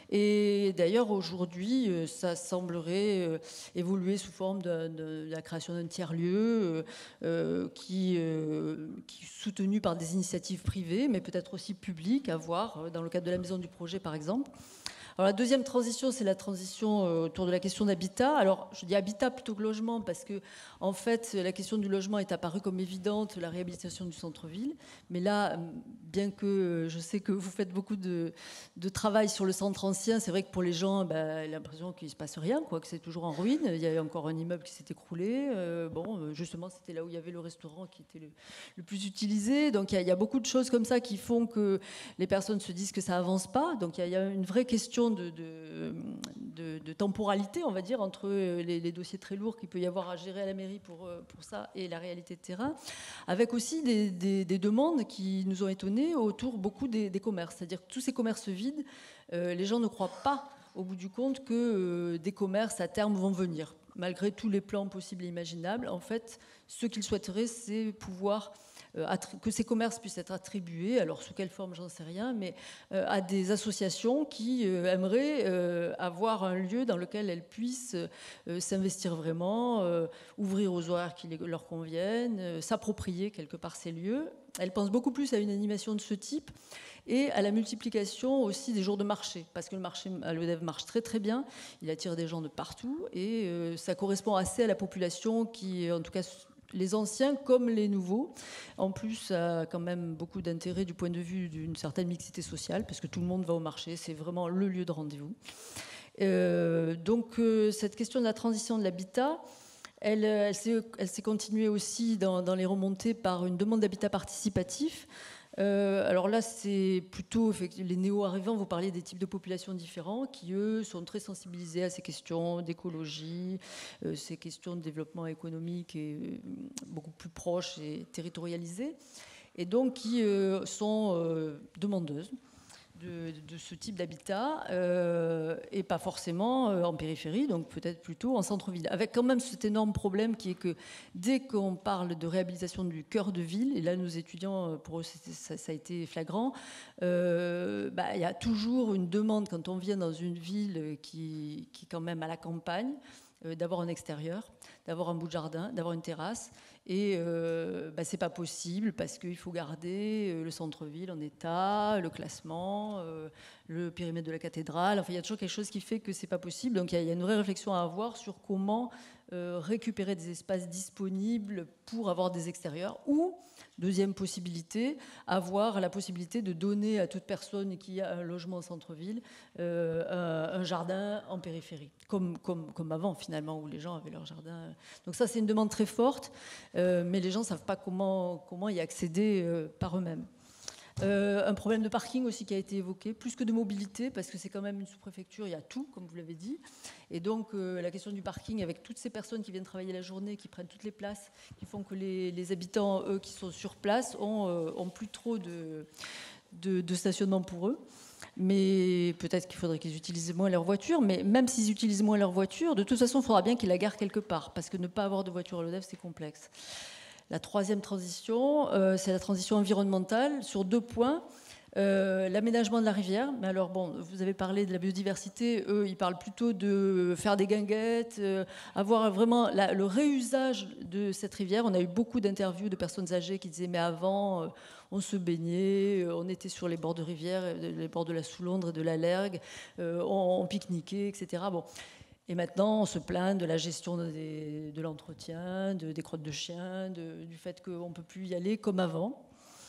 Et d'ailleurs, aujourd'hui, ça semblerait évoluer sous forme de, de, de la création d'un tiers-lieu euh, qui, euh, qui est soutenu par des initiatives privées, mais peut-être aussi publiques, à voir dans le cadre de la Maison du Projet, par exemple. Alors, la deuxième transition, c'est la transition autour de la question d'habitat. Alors, je dis habitat plutôt que logement, parce que, en fait, la question du logement est apparue comme évidente, la réhabilitation du centre-ville. Mais là, bien que je sais que vous faites beaucoup de, de travail sur le centre ancien, c'est vrai que pour les gens, ben, il y a l'impression qu'il ne se passe rien, quoi, que c'est toujours en ruine. Il y a encore un immeuble qui s'est écroulé. Euh, bon, justement, c'était là où il y avait le restaurant qui était le, le plus utilisé. Donc, il y, a, il y a beaucoup de choses comme ça qui font que les personnes se disent que ça n'avance pas. Donc, il y, a, il y a une vraie question De, de, de, de temporalité, on va dire, entre les, les dossiers très lourds qu'il peut y avoir à gérer à la mairie pour, pour ça et la réalité de terrain, avec aussi des, des, des demandes qui nous ont étonnés autour beaucoup des, des commerces. C'est-à-dire que tous ces commerces vides, euh, les gens ne croient pas, au bout du compte, que euh, des commerces à terme vont venir. Malgré tous les plans possibles et imaginables, en fait, ce qu'ils souhaiteraient, c'est pouvoir... que ces commerces puissent être attribués, alors sous quelle forme, j'en sais rien, mais euh, à des associations qui euh, aimeraient euh, avoir un lieu dans lequel elles puissent euh, s'investir vraiment, euh, ouvrir aux horaires qui les, leur conviennent, euh, s'approprier quelque part ces lieux. Elles pensent beaucoup plus à une animation de ce type et à la multiplication aussi des jours de marché, parce que le marché à l'Odève marche très très bien, il attire des gens de partout et euh, ça correspond assez à la population qui, en tout cas, les anciens comme les nouveaux. En plus, ça a quand même beaucoup d'intérêt du point de vue d'une certaine mixité sociale, parce que tout le monde va au marché, c'est vraiment le lieu de rendez-vous. Euh, donc, euh, cette question de la transition de l'habitat, elle, elle, s'est, elle s'est continuée aussi dans, dans les remontées par une demande d'habitat participatif. Euh, alors là, c'est plutôt les néo-arrivants, vous parliez des types de populations différents qui, eux, sont très sensibilisés à ces questions d'écologie, euh, ces questions de développement économique et euh, beaucoup plus proches et territorialisées, et donc qui euh, sont euh, demandeuses de, de ce type d'habitat, euh, et pas forcément euh, en périphérie, donc peut-être plutôt en centre-ville. Avec quand même cet énorme problème qui est que dès qu'on parle de réhabilitation du cœur de ville, et là nos étudiants, pour eux ça, ça a été flagrant, euh, bah, y a toujours une demande quand on vient dans une ville qui, qui est quand même à la campagne, euh, d'avoir un extérieur, d'avoir un bout de jardin, d'avoir une terrasse. Et euh, bah, c'est pas possible parce qu'il faut garder le centre-ville en état, le classement, euh, le périmètre de la cathédrale. Enfin, il y a toujours quelque chose qui fait que c'est pas possible. Donc, il y, y a une vraie réflexion à avoir sur comment euh, récupérer des espaces disponibles pour avoir des extérieurs ou, deuxième possibilité, avoir la possibilité de donner à toute personne qui a un logement au centre-ville euh, un, un jardin en périphérie, comme, comme, comme avant finalement, où les gens avaient leur jardin. Donc ça, c'est une demande très forte, euh, mais les gens ne savent pas comment, comment y accéder euh, par eux-mêmes. Euh, un problème de parking aussi qui a été évoqué, plus que de mobilité, parce que c'est quand même une sous-préfecture, il y a tout, comme vous l'avez dit. Et donc, euh, la question du parking, avec toutes ces personnes qui viennent travailler la journée, qui prennent toutes les places, qui font que les, les habitants, eux, qui sont sur place, ont, euh, ont plus trop de, de, de stationnement pour eux. Mais peut-être qu'il faudrait qu'ils utilisent moins leur voiture. Mais même s'ils utilisent moins leur voiture, de toute façon, il faudra bien qu'ils la garent quelque part, parce que ne pas avoir de voiture à l'Odève, c'est complexe. La troisième transition, euh, c'est la transition environnementale sur deux points. Euh, L'aménagement de la rivière, mais alors bon, vous avez parlé de la biodiversité, eux ils parlent plutôt de faire des guinguettes, euh, avoir vraiment la, le réusage de cette rivière. On a eu beaucoup d'interviews de personnes âgées qui disaient mais avant euh, on se baignait, euh, on était sur les bords de rivière, les bords de la Soulondre et de la Lergue, euh, on, on pique-niquait, et cetera. Bon. Et maintenant, on se plaint de la gestion des, de l'entretien, de, des crottes de chiens, de, du fait qu'on ne peut plus y aller comme avant.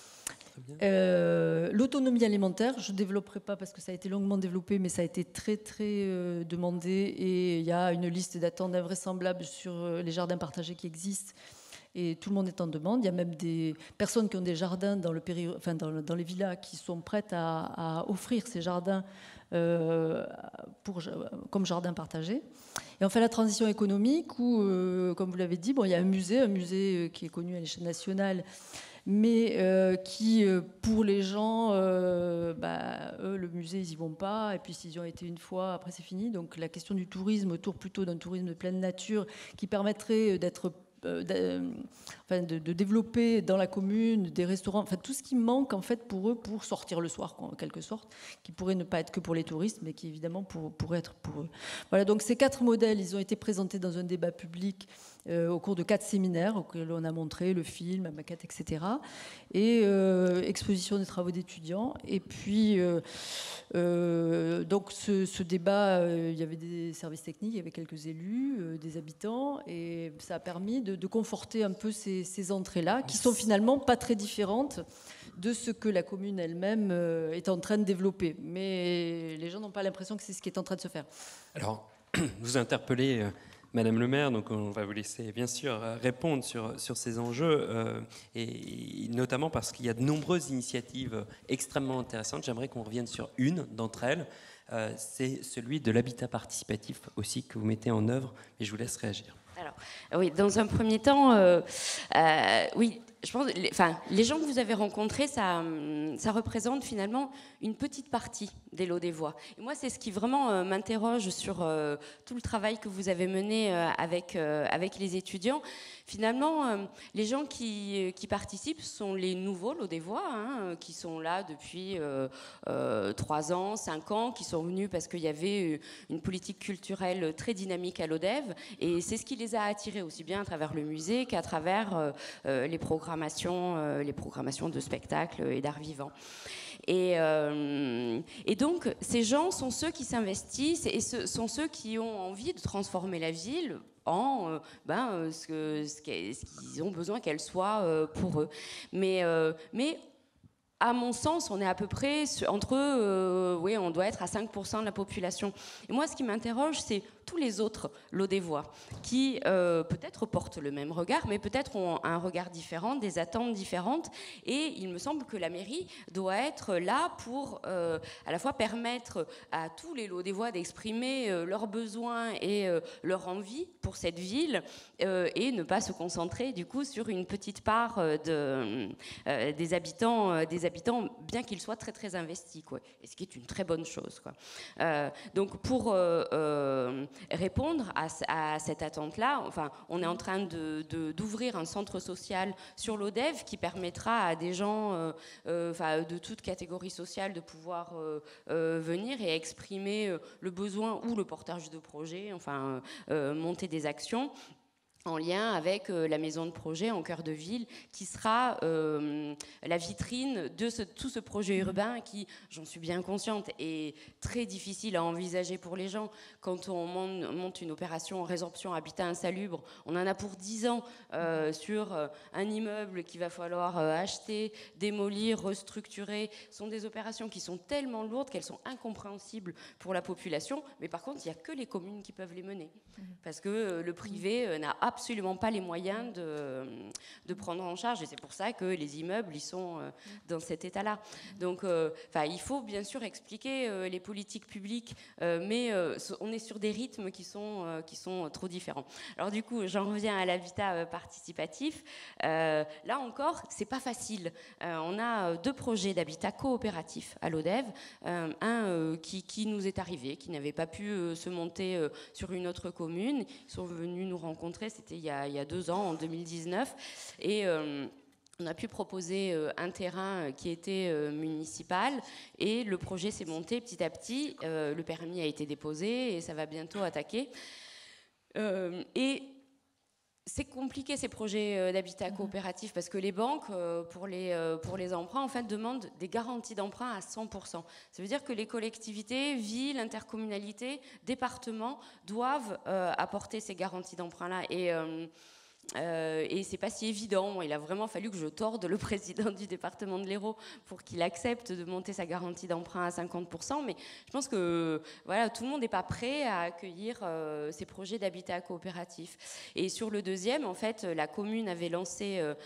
Euh, L'autonomie alimentaire, je ne développerai pas parce que ça a été longuement développé, mais ça a été très très euh, demandé et il y a une liste d'attente invraisemblable sur euh, les jardins partagés qui existent et tout le monde est en demande. Il y a même des personnes qui ont des jardins dans, le péri... enfin, dans, dans les villas qui sont prêtes à, à offrir ces jardins euh, pour, comme jardins partagés. Et on fait la transition économique où, euh, comme vous l'avez dit, bon, il y a un musée, un musée qui est connu à l'échelle nationale, mais euh, qui, euh, pour les gens, euh, bah, eux, le musée, ils n'y vont pas, et puis s'ils y ont été une fois, après c'est fini. Donc la question du tourisme, autour plutôt d'un tourisme de pleine nature, qui permettrait d'être, euh, de, enfin, de, de développer dans la commune des restaurants, enfin tout ce qui manque en fait pour eux, pour sortir le soir, en quelque sorte, qui pourrait ne pas être que pour les touristes, mais qui évidemment pour, pourrait être pour eux. Voilà, donc ces quatre modèles, ils ont été présentés dans un débat public Euh, au cours de quatre séminaires auxquels on a montré le film, la maquette, et cetera. Et euh, exposition des travaux d'étudiants. Et puis, euh, euh, donc ce, ce débat, euh, il y avait des services techniques, il y avait quelques élus, euh, des habitants, et ça a permis de, de conforter un peu ces, ces entrées-là, qui sont finalement pas très différentes de ce que la commune elle-même euh, est en train de développer. Mais les gens n'ont pas l'impression que c'est ce qui est en train de se faire. Alors, vous interpellez... Euh Madame le maire, donc on va vous laisser bien sûr répondre sur, sur ces enjeux, euh, et notamment parce qu'il y a de nombreuses initiatives extrêmement intéressantes. J'aimerais qu'on revienne sur une d'entre elles, euh, c'est celui de l'habitat participatif aussi que vous mettez en œuvre, et je vous laisse réagir. Alors, oui, dans un premier temps, euh, euh, oui, je pense, les, enfin, les gens que vous avez rencontrés, ça, ça représente finalement une petite partie des lots des voix. Et moi, c'est ce qui vraiment euh, m'interroge sur euh, tout le travail que vous avez mené euh, avec, euh, avec les étudiants. Finalement, euh, les gens qui, qui participent sont les nouveaux lots des voix, hein, qui sont là depuis euh, euh, trois ans, cinq ans, qui sont venus parce qu'il y avait une politique culturelle très dynamique à l'ODEV. Et c'est ce qui les a attirés aussi bien à travers le musée qu'à travers euh, euh, les programmations, euh, les programmations de spectacles et d'art vivant. Et, euh, et donc, ces gens sont ceux qui s'investissent et ce sont ceux qui ont envie de transformer la ville en euh, ben, euh, ce, que, ce qu'ils ont besoin qu'elle soit euh, pour eux. Mais, euh, mais à mon sens, on est à peu près entre, euh, oui, on doit être à cinq pour cent de la population. Et moi, ce qui m'interroge, c'est tous les autres lots des voix qui euh, peut-être portent le même regard, mais peut-être ont un regard différent, des attentes différentes. Et il me semble que la mairie doit être là pour euh, à la fois permettre à tous les lots des voix d'exprimer euh, leurs besoins et euh, leur envie pour cette ville euh, et ne pas se concentrer du coup sur une petite part de, euh, des habitants, euh, des habitants, bien qu'ils soient très très investis, quoi. Et ce qui est une très bonne chose, quoi. Euh, donc pour euh, euh, répondre à, à cette attente-là, enfin, on est en train de, de, d'ouvrir un centre social sur l'ODEV qui permettra à des gens euh, euh, enfin, de toute catégorie sociale de pouvoir euh, euh, venir et exprimer euh, le besoin ou le portage de projet, enfin, euh, monter des actions en lien avec euh, la maison de projet en cœur de ville, qui sera euh, la vitrine de ce, tout ce projet urbain qui, j'en suis bien consciente, est très difficile à envisager pour les gens. Quand on monte, monte une opération en résorption habitat insalubre, on en a pour dix ans euh, sur euh, un immeuble qu'il va falloir euh, acheter, démolir, restructurer. Ce sont des opérations qui sont tellement lourdes qu'elles sont incompréhensibles pour la population, mais par contre, il n'y a que les communes qui peuvent les mener, parce que euh, le privé euh, n'a absolument pas les moyens de, de prendre en charge, et c'est pour ça que les immeubles ils sont euh, dans cet état-là. Donc, euh, il faut bien sûr expliquer euh, les politiques publiques, euh, mais euh, on est sur des rythmes qui sont, euh, qui sont trop différents. Alors du coup, j'en reviens à l'habitat euh, participatif. Euh, là encore, c'est pas facile. Euh, on a deux projets d'habitat coopératif à l'ODEV, euh, un euh, qui, qui nous est arrivé, qui n'avait pas pu euh, se monter euh, sur une autre commune. Ils sont venus nous rencontrer, c'était il y a, il y a deux ans, en deux mille dix-neuf, et euh, on a pu proposer euh, un terrain qui était euh, municipal et le projet s'est monté petit à petit. Euh, le permis a été déposé et ça va bientôt attaquer. Euh, et c'est compliqué ces projets d'habitat coopératif parce que les banques, pour les, pour les emprunts, en fait, demandent des garanties d'emprunt à cent pour cent. Ça veut dire que les collectivités, villes, intercommunalités, départements doivent euh, apporter ces garanties d'emprunt-là. Et, euh, euh, et c'est pas si évident. Il a vraiment fallu que je torde le président du département de l'Hérault pour qu'il accepte de monter sa garantie d'emprunt à cinquante pour cent. Mais je pense que voilà, tout le monde n'est pas prêt à accueillir euh, ces projets d'habitat coopératif. Et sur le deuxième, en fait, la commune avait lancé euh,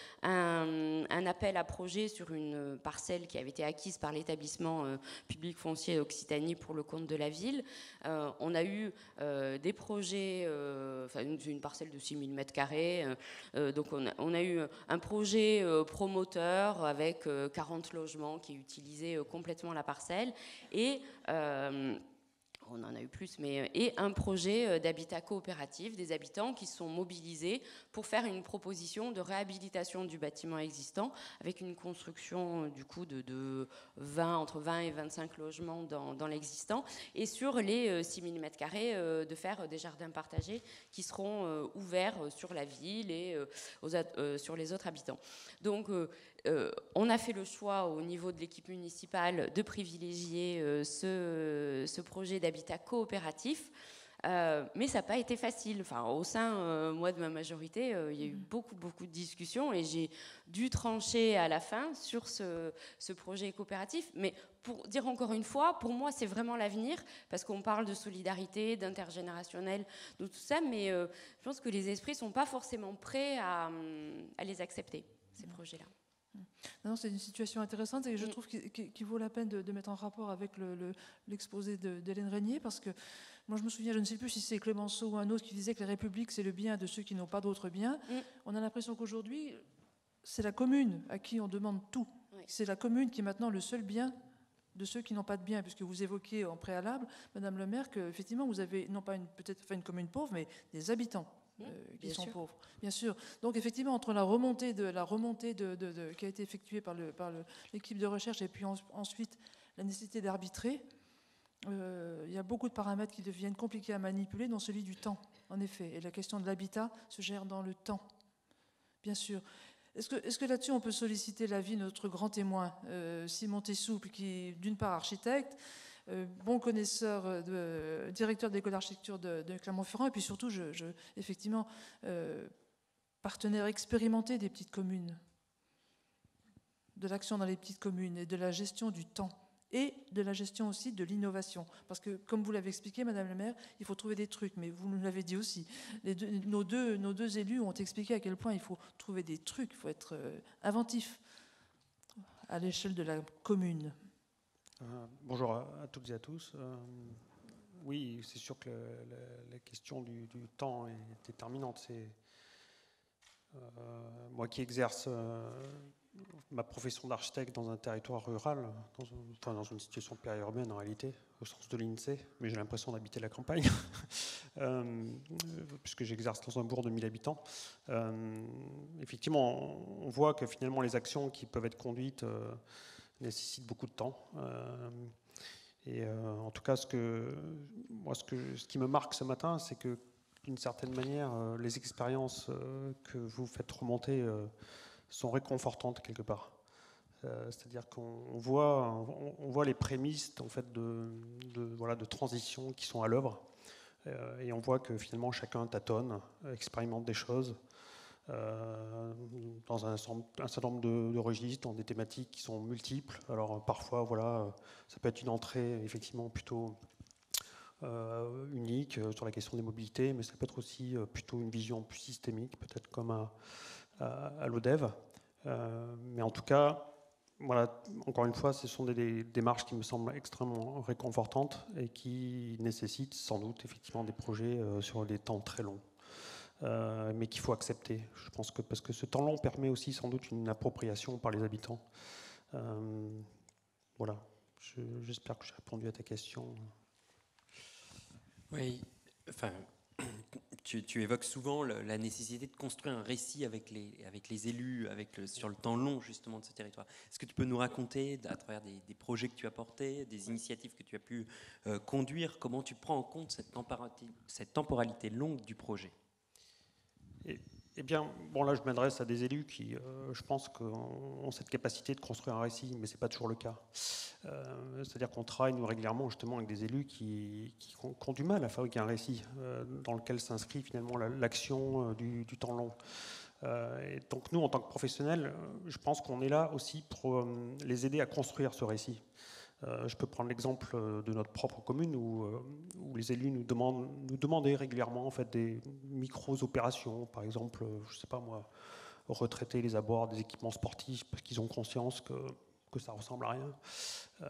un, un appel à projet sur une parcelle qui avait été acquise par l'établissement euh, public foncier Occitanie pour le compte de la ville. Euh, on a eu euh, des projets, euh, enfin une, une parcelle de six mille mètres carrés. Euh, donc on a, on a eu un projet euh, promoteur avec euh, quarante logements qui utilisaient euh, complètement la parcelle et euh, on en a eu plus, mais et un projet d'habitat coopératif, des habitants qui se sont mobilisés pour faire une proposition de réhabilitation du bâtiment existant avec une construction du coup de, de vingt, entre vingt et vingt-cinq logements dans, dans l'existant et sur les six mille mètres carrés de faire des jardins partagés qui seront ouverts sur la ville et aux, euh, sur les autres habitants. Donc euh, on a fait le choix au niveau de l'équipe municipale de privilégier euh, ce, ce projet d'habitat coopératif, euh, mais ça n'a pas été facile. Enfin, au sein, euh, moi, de ma majorité, euh, il y a eu beaucoup, beaucoup de discussions et j'ai dû trancher à la fin sur ce, ce projet coopératif. Mais pour dire encore une fois, pour moi, c'est vraiment l'avenir parce qu'on parle de solidarité, d'intergénérationnel, de tout ça, mais euh, je pense que les esprits ne sont pas forcément prêts à, à les accepter, ces projets-là. Non, c'est une situation intéressante et je trouve qu'il vaut la peine de, de mettre en rapport avec le, le, l'exposé d'Hélène Régnier parce que moi je me souviens, je ne sais plus si c'est Clémenceau ou un autre qui disait que la République c'est le bien de ceux qui n'ont pas d'autres biens. Mm. On a l'impression qu'aujourd'hui c'est la commune à qui on demande tout. Oui. C'est la commune qui est maintenant le seul bien de ceux qui n'ont pas de biens, puisque vous évoquiez en préalable, Madame le maire, qu'effectivement vous avez non pas une, peut-être enfin une commune pauvre, mais des habitants. Euh, qui bien sont sûr. Pauvres, bien sûr. Donc effectivement, entre la remontée, de, la remontée de, de, de, qui a été effectuée par, le, par le, l'équipe de recherche et puis en, ensuite la nécessité d'arbitrer, euh, il y a beaucoup de paramètres qui deviennent compliqués à manipuler, dont celui du temps, en effet. Et la question de l'habitat se gère dans le temps, bien sûr. Est-ce que, est-ce que là-dessus, on peut solliciter l'avis de notre grand témoin, euh, Simon Tessouple, qui est d'une part architecte, Euh, bon connaisseur, de, directeur de l'école d'architecture de, de Clermont-Ferrand, et puis surtout, je, je, effectivement, euh, partenaire expérimenté des petites communes, de l'action dans les petites communes et de la gestion du temps, et de la gestion aussi de l'innovation. Parce que, comme vous l'avez expliqué, Madame la maire, il faut trouver des trucs, mais vous nous l'avez dit aussi. Les deux, nos, deux, nos deux élus ont expliqué à quel point il faut trouver des trucs, il faut être euh, inventif à l'échelle de la commune. Euh, bonjour à, à toutes et à tous. Euh, oui, c'est sûr que le, la, la question du, du temps est déterminante. C'est euh, moi qui exerce euh, ma profession d'architecte dans un territoire rural, dans, un, enfin, dans une situation périurbaine en réalité, au sens de l'INSEE, mais j'ai l'impression d'habiter la campagne, euh, puisque j'exerce dans un bourg de mille habitants. Euh, effectivement, on voit que finalement les actions qui peuvent être conduites euh, nécessite beaucoup de temps. Euh, et euh, en tout cas, ce, que, moi, ce, que, ce qui me marque ce matin, c'est que d'une certaine manière, euh, les expériences euh, que vous faites remonter euh, sont réconfortantes quelque part. Euh, c'est-à-dire qu'on voit, on, on voit les prémices en fait, de, de, voilà, de transition qui sont à l'œuvre. Euh, et on voit que finalement, chacun tâtonne, expérimente des choses. Euh, dans un, un certain nombre de, de registres, dans des thématiques qui sont multiples. Alors parfois, voilà, ça peut être une entrée effectivement plutôt euh, unique euh, sur la question des mobilités, mais ça peut être aussi euh, plutôt une vision plus systémique, peut-être comme à, à, à l'ODEV. Euh, mais en tout cas, voilà, encore une fois, ce sont des, des démarches qui me semblent extrêmement réconfortantes et qui nécessitent sans doute effectivement des projets euh, sur des temps très longs. Euh, mais qu'il faut accepter. Je pense que parce que ce temps long permet aussi sans doute une appropriation par les habitants. Euh, voilà. Je, j'espère que j'ai répondu à ta question. Oui. Enfin, tu, tu évoques souvent le, la nécessité de construire un récit avec les, avec les élus, avec le, sur le temps long justement de ce territoire. Est-ce que tu peux nous raconter, à travers des, des projets que tu as portés, des initiatives que tu as pu euh, conduire, comment tu prends en compte cette temporalité, cette temporalité longue du projet? Et, Eh bien, bon là je m'adresse à des élus qui, euh, je pense, ont cette capacité de construire un récit, mais ce n'est pas toujours le cas. Euh, C'est-à-dire qu'on travaille nous régulièrement justement avec des élus qui, qui, ont, qui ont du mal à fabriquer un récit euh, dans lequel s'inscrit finalement l'action euh, du, du temps long. Euh, et donc nous, en tant que professionnels, je pense qu'on est là aussi pour euh, les aider à construire ce récit. Euh, je peux prendre l'exemple de notre propre commune où, euh, où les élus nous, demandent, nous demandaient régulièrement en fait, des micro-opérations, par exemple, je ne sais pas moi, retraiter les abords des équipements sportifs parce qu'ils ont conscience que, que ça ne ressemble à rien. Euh,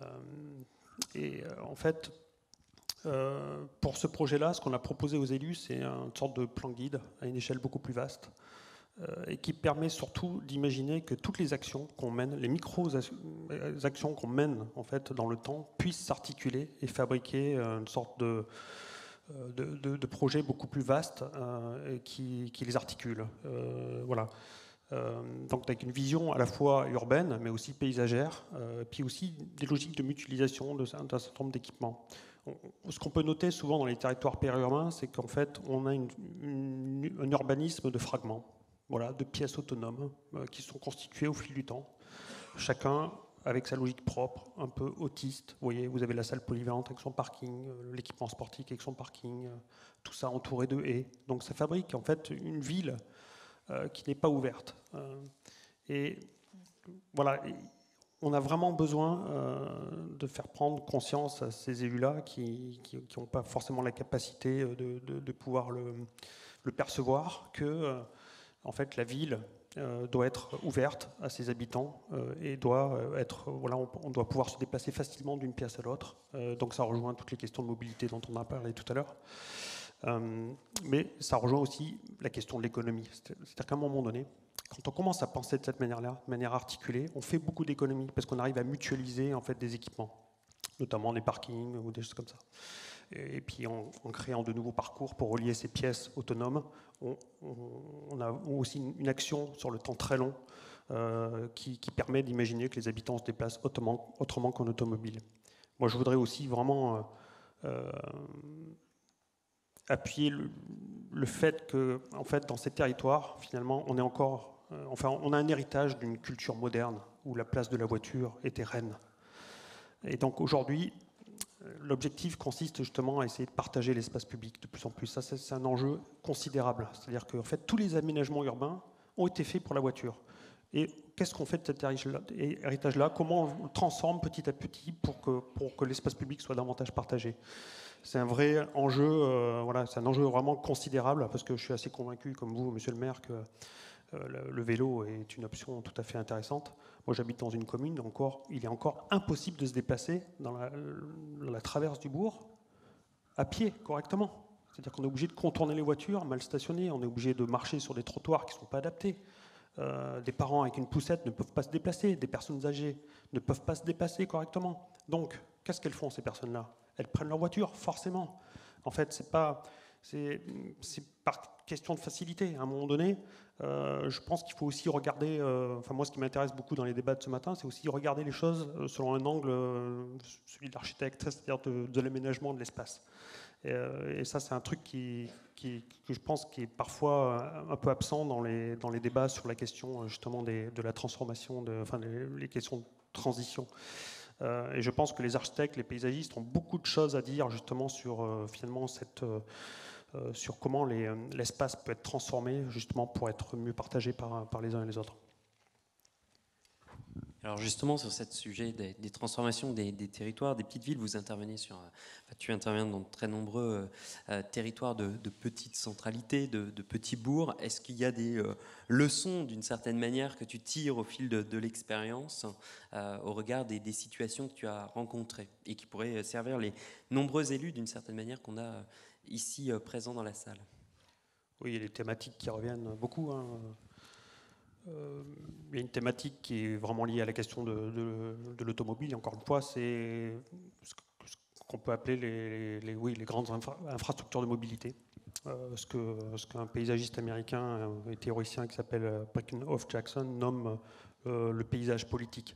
et euh, en fait, euh, pour ce projet-là, ce qu'on a proposé aux élus, c'est une sorte de plan guide à une échelle beaucoup plus vaste. Et qui permet surtout d'imaginer que toutes les actions qu'on mène, les micro-actions qu'on mène en fait dans le temps, puissent s'articuler et fabriquer une sorte de, de, de, de projet beaucoup plus vaste euh, qui, qui les articule. Euh, voilà. Euh, donc avec une vision à la fois urbaine, mais aussi paysagère, euh, puis aussi des logiques de mutualisation d'un certain nombre d'équipements. Ce qu'on peut noter souvent dans les territoires périurbains, c'est qu'en fait, on a une, une, un urbanisme de fragments. Voilà, de pièces autonomes euh, qui sont constituées au fil du temps, chacun avec sa logique propre, un peu autiste. Vous voyez, vous avez la salle polyvalente avec son parking, euh, l'équipement sportif avec son parking, euh, tout ça entouré de haies. Donc ça fabrique en fait une ville euh, qui n'est pas ouverte. Euh, et voilà, on a vraiment besoin euh, de faire prendre conscience à ces élus-là qui n'ont pas forcément la capacité de, de, de pouvoir le, le percevoir, que euh, en fait, la ville euh, doit être ouverte à ses habitants euh, et doit être, euh, voilà, on, on doit pouvoir se déplacer facilement d'une pièce à l'autre. Euh, donc ça rejoint toutes les questions de mobilité dont on a parlé tout à l'heure. Euh, mais ça rejoint aussi la question de l'économie. C'est-à-dire qu'à un moment donné, quand on commence à penser de cette manière-là, de manière articulée, on fait beaucoup d'économies parce qu'on arrive à mutualiser en fait, des équipements, notamment des parkings ou des choses comme ça. Et puis en, en créant de nouveaux parcours pour relier ces pièces autonomes, on, on, on a aussi une, une action sur le temps très long euh, qui, qui permet d'imaginer que les habitants se déplacent autrement, autrement qu'en automobile. Moi, je voudrais aussi vraiment euh, appuyer le, le fait que, en fait, dans ces territoires, finalement, on est encore, euh, enfin, on a un héritage d'une culture moderne où la place de la voiture était reine. Et donc aujourd'hui, l'objectif consiste justement à essayer de partager l'espace public de plus en plus. Ça, c'est un enjeu considérable. C'est-à-dire que en fait, tous les aménagements urbains ont été faits pour la voiture. Et qu'est-ce qu'on fait de cet héritage-là? Comment on le transforme petit à petit pour que, pour que l'espace public soit davantage partagé? C'est un vrai enjeu, euh, voilà, c'est un enjeu vraiment considérable, parce que je suis assez convaincu, comme vous, monsieur le maire, que euh, le, le vélo est une option tout à fait intéressante. Moi, j'habite dans une commune, encore, il est encore impossible de se déplacer dans la, dans la traverse du bourg à pied correctement. C'est-à-dire qu'on est obligé de contourner les voitures mal stationnées, on est obligé de marcher sur des trottoirs qui ne sont pas adaptés. Euh, des parents avec une poussette ne peuvent pas se déplacer, des personnes âgées ne peuvent pas se déplacer correctement. Donc, qu'est-ce qu'elles font, ces personnes-là? Elles prennent leur voiture, forcément. En fait, c'est pas, c'est, c'est par question de facilité. À un moment donné, euh, je pense qu'il faut aussi regarder, euh, enfin moi, ce qui m'intéresse beaucoup dans les débats de ce matin, c'est aussi regarder les choses selon un angle, euh, celui de l'architecte, c'est-à-dire de, de l'aménagement de l'espace. Et, euh, et ça, c'est un truc qui, qui, que je pense qui est parfois un peu absent dans les, dans les débats sur la question justement des, de la transformation, de, enfin les, les questions de transition. Euh, et je pense que les architectes, les paysagistes ont beaucoup de choses à dire justement sur euh, finalement cette, euh, sur comment les, l'espace peut être transformé justement pour être mieux partagé par, par les uns et les autres. Alors justement, sur ce sujet des, des transformations des, des territoires, des petites villes, vous intervenez sur, enfin, tu interviens dans de très nombreux euh, territoires de, de petites centralités, de, de petits bourgs. Est-ce qu'il y a des euh, leçons, d'une certaine manière, que tu tires au fil de, de l'expérience, euh, au regard des, des situations que tu as rencontrées et qui pourraient servir les nombreux élus, d'une certaine manière, qu'on a ici euh, présents dans la salle? Oui, il y a des thématiques qui reviennent beaucoup, hein. Euh, il y a une thématique qui est vraiment liée à la question de, de, de l'automobile. Encore une fois, c'est ce qu'on peut appeler les, les, oui, les grandes infra infrastructures de mobilité. euh, ce que ce qu'un paysagiste américain et théoricien qui s'appelle Breckenhoff Jackson nomme euh, le paysage politique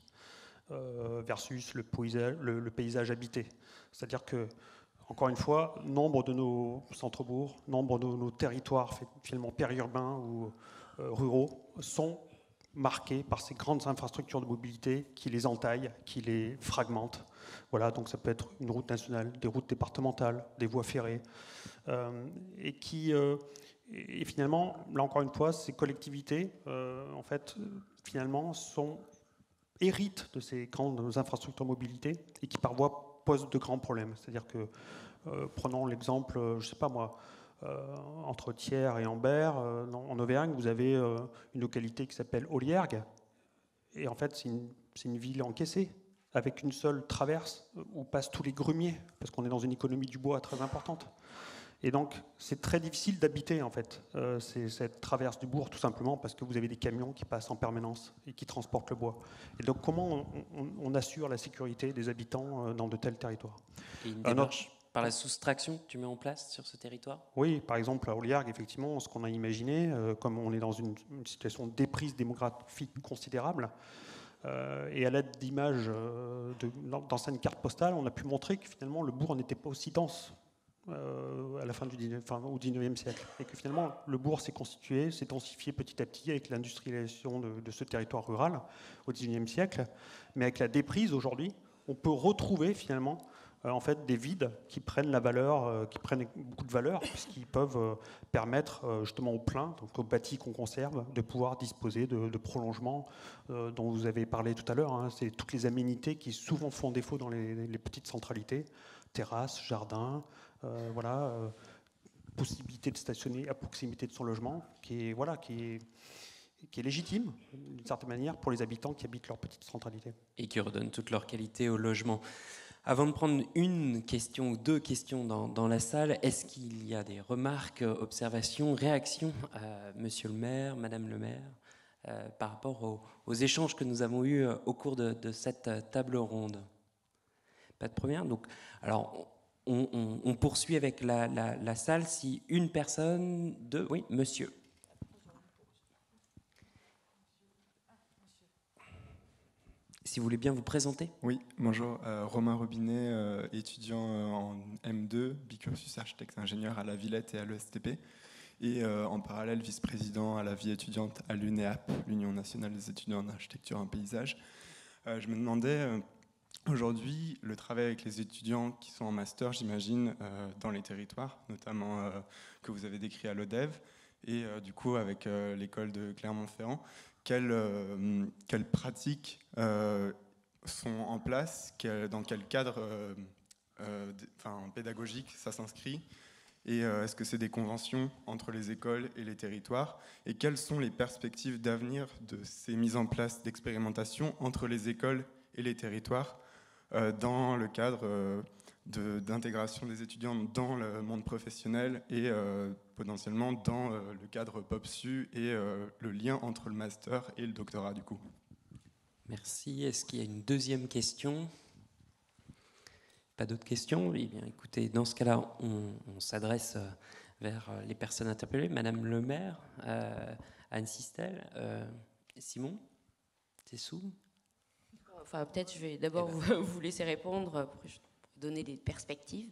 euh, versus le paysage, le, le paysage habité. C'est-à-dire que, encore une fois, nombre de nos centres-bourgs, nombre de nos territoires finalement périurbains ou euh, ruraux sont marqués par ces grandes infrastructures de mobilité qui les entaillent, qui les fragmentent. Voilà, donc ça peut être une route nationale, des routes départementales, des voies ferrées, euh, et qui, euh, et finalement, là encore une fois, ces collectivités, euh, en fait, finalement, sont héritent de ces grandes infrastructures de mobilité et qui parfois posent de grands problèmes. C'est-à-dire que, euh, prenons l'exemple, je ne sais pas moi, euh, entre Thiers et Ambert, euh, en Auvergne, vous avez euh, une localité qui s'appelle Oliergue, et en fait, c'est une, c'est une ville encaissée, avec une seule traverse où passent tous les grumiers, parce qu'on est dans une économie du bois très importante. Et donc, c'est très difficile d'habiter, en fait, euh, c'est cette traverse du bourg, tout simplement parce que vous avez des camions qui passent en permanence et qui transportent le bois. Et donc, comment on, on, on assure la sécurité des habitants euh, dans de tels territoires? Et une démarche par la soustraction que tu mets en place sur ce territoire? Oui, par exemple, à Oliergue, effectivement, ce qu'on a imaginé, euh, comme on est dans une, une situation de déprise démographique considérable, euh, et à l'aide d'images euh, d'anciennes cartes postales, on a pu montrer que finalement, le bourg n'était pas aussi dense Euh, à la fin du enfin, au dix-neuvième siècle, et que finalement le bourg s'est constitué, s'est densifié petit à petit avec l'industrialisation de, de ce territoire rural au dix-neuvième siècle, mais avec la déprise aujourd'hui, on peut retrouver finalement euh, en fait des vides qui prennent la valeur, euh, qui prennent beaucoup de valeur, puisqu'ils peuvent euh, permettre euh, justement au plein, donc au bâti qu'on conserve, de pouvoir disposer de, de prolongements euh, dont vous avez parlé tout à l'heure. Hein, c'est toutes les aménités qui souvent font défaut dans les, les petites centralités, terrasses, jardins. Euh, voilà, euh, possibilité de stationner à proximité de son logement, qui est, voilà, qui est, qui est légitime, d'une certaine manière, pour les habitants qui habitent leur petite centralité. Et qui redonnent toute leur qualité au logement. Avant de prendre une question ou deux questions dans, dans la salle, est-ce qu'il y a des remarques, observations, réactions à Monsieur le maire, Madame le maire, euh, par rapport aux, aux échanges que nous avons eus au cours de, de cette table ronde? Pas de première. Donc, alors, On, on, on poursuit avec la, la, la salle. Si une personne, deux, oui, monsieur. Si vous voulez bien vous présenter. Oui, bonjour, euh, Romain Robinet, euh, étudiant euh, en M deux, bicursus architecte ingénieur à la Villette et à l'E S T P, et euh, en parallèle vice-président à la vie étudiante à l'U N E A P, l'Union nationale des étudiants en architecture et en paysage. Euh, je me demandais... Euh, Aujourd'hui, le travail avec les étudiants qui sont en master, j'imagine, euh, dans les territoires, notamment euh, que vous avez décrit à l'O-D E V, et euh, du coup avec euh, l'école de Clermont-Ferrand, quelles, euh, quelles pratiques euh, sont en place, quel, dans quel cadre euh, euh, enfin, pédagogique ça s'inscrit, et euh, est-ce que c'est des conventions entre les écoles et les territoires, et quelles sont les perspectives d'avenir de ces mises en place d'expérimentation entre les écoles et les territoires, Euh, dans le cadre euh, de, d'intégration des étudiants dans le monde professionnel et euh, potentiellement dans euh, le cadre PopSu et euh, le lien entre le master et le doctorat du coup. Merci. Est-ce qu'il y a une deuxième question? Pas d'autres questions? Eh bien, écoutez, dans ce cas-là, on, on s'adresse vers les personnes interpellées. Madame le maire, euh, Anne Sistel, euh, Simon Tessou. Enfin, peut-être je vais d'abord eh ben. vous, vous laisser répondre pour donner des perspectives.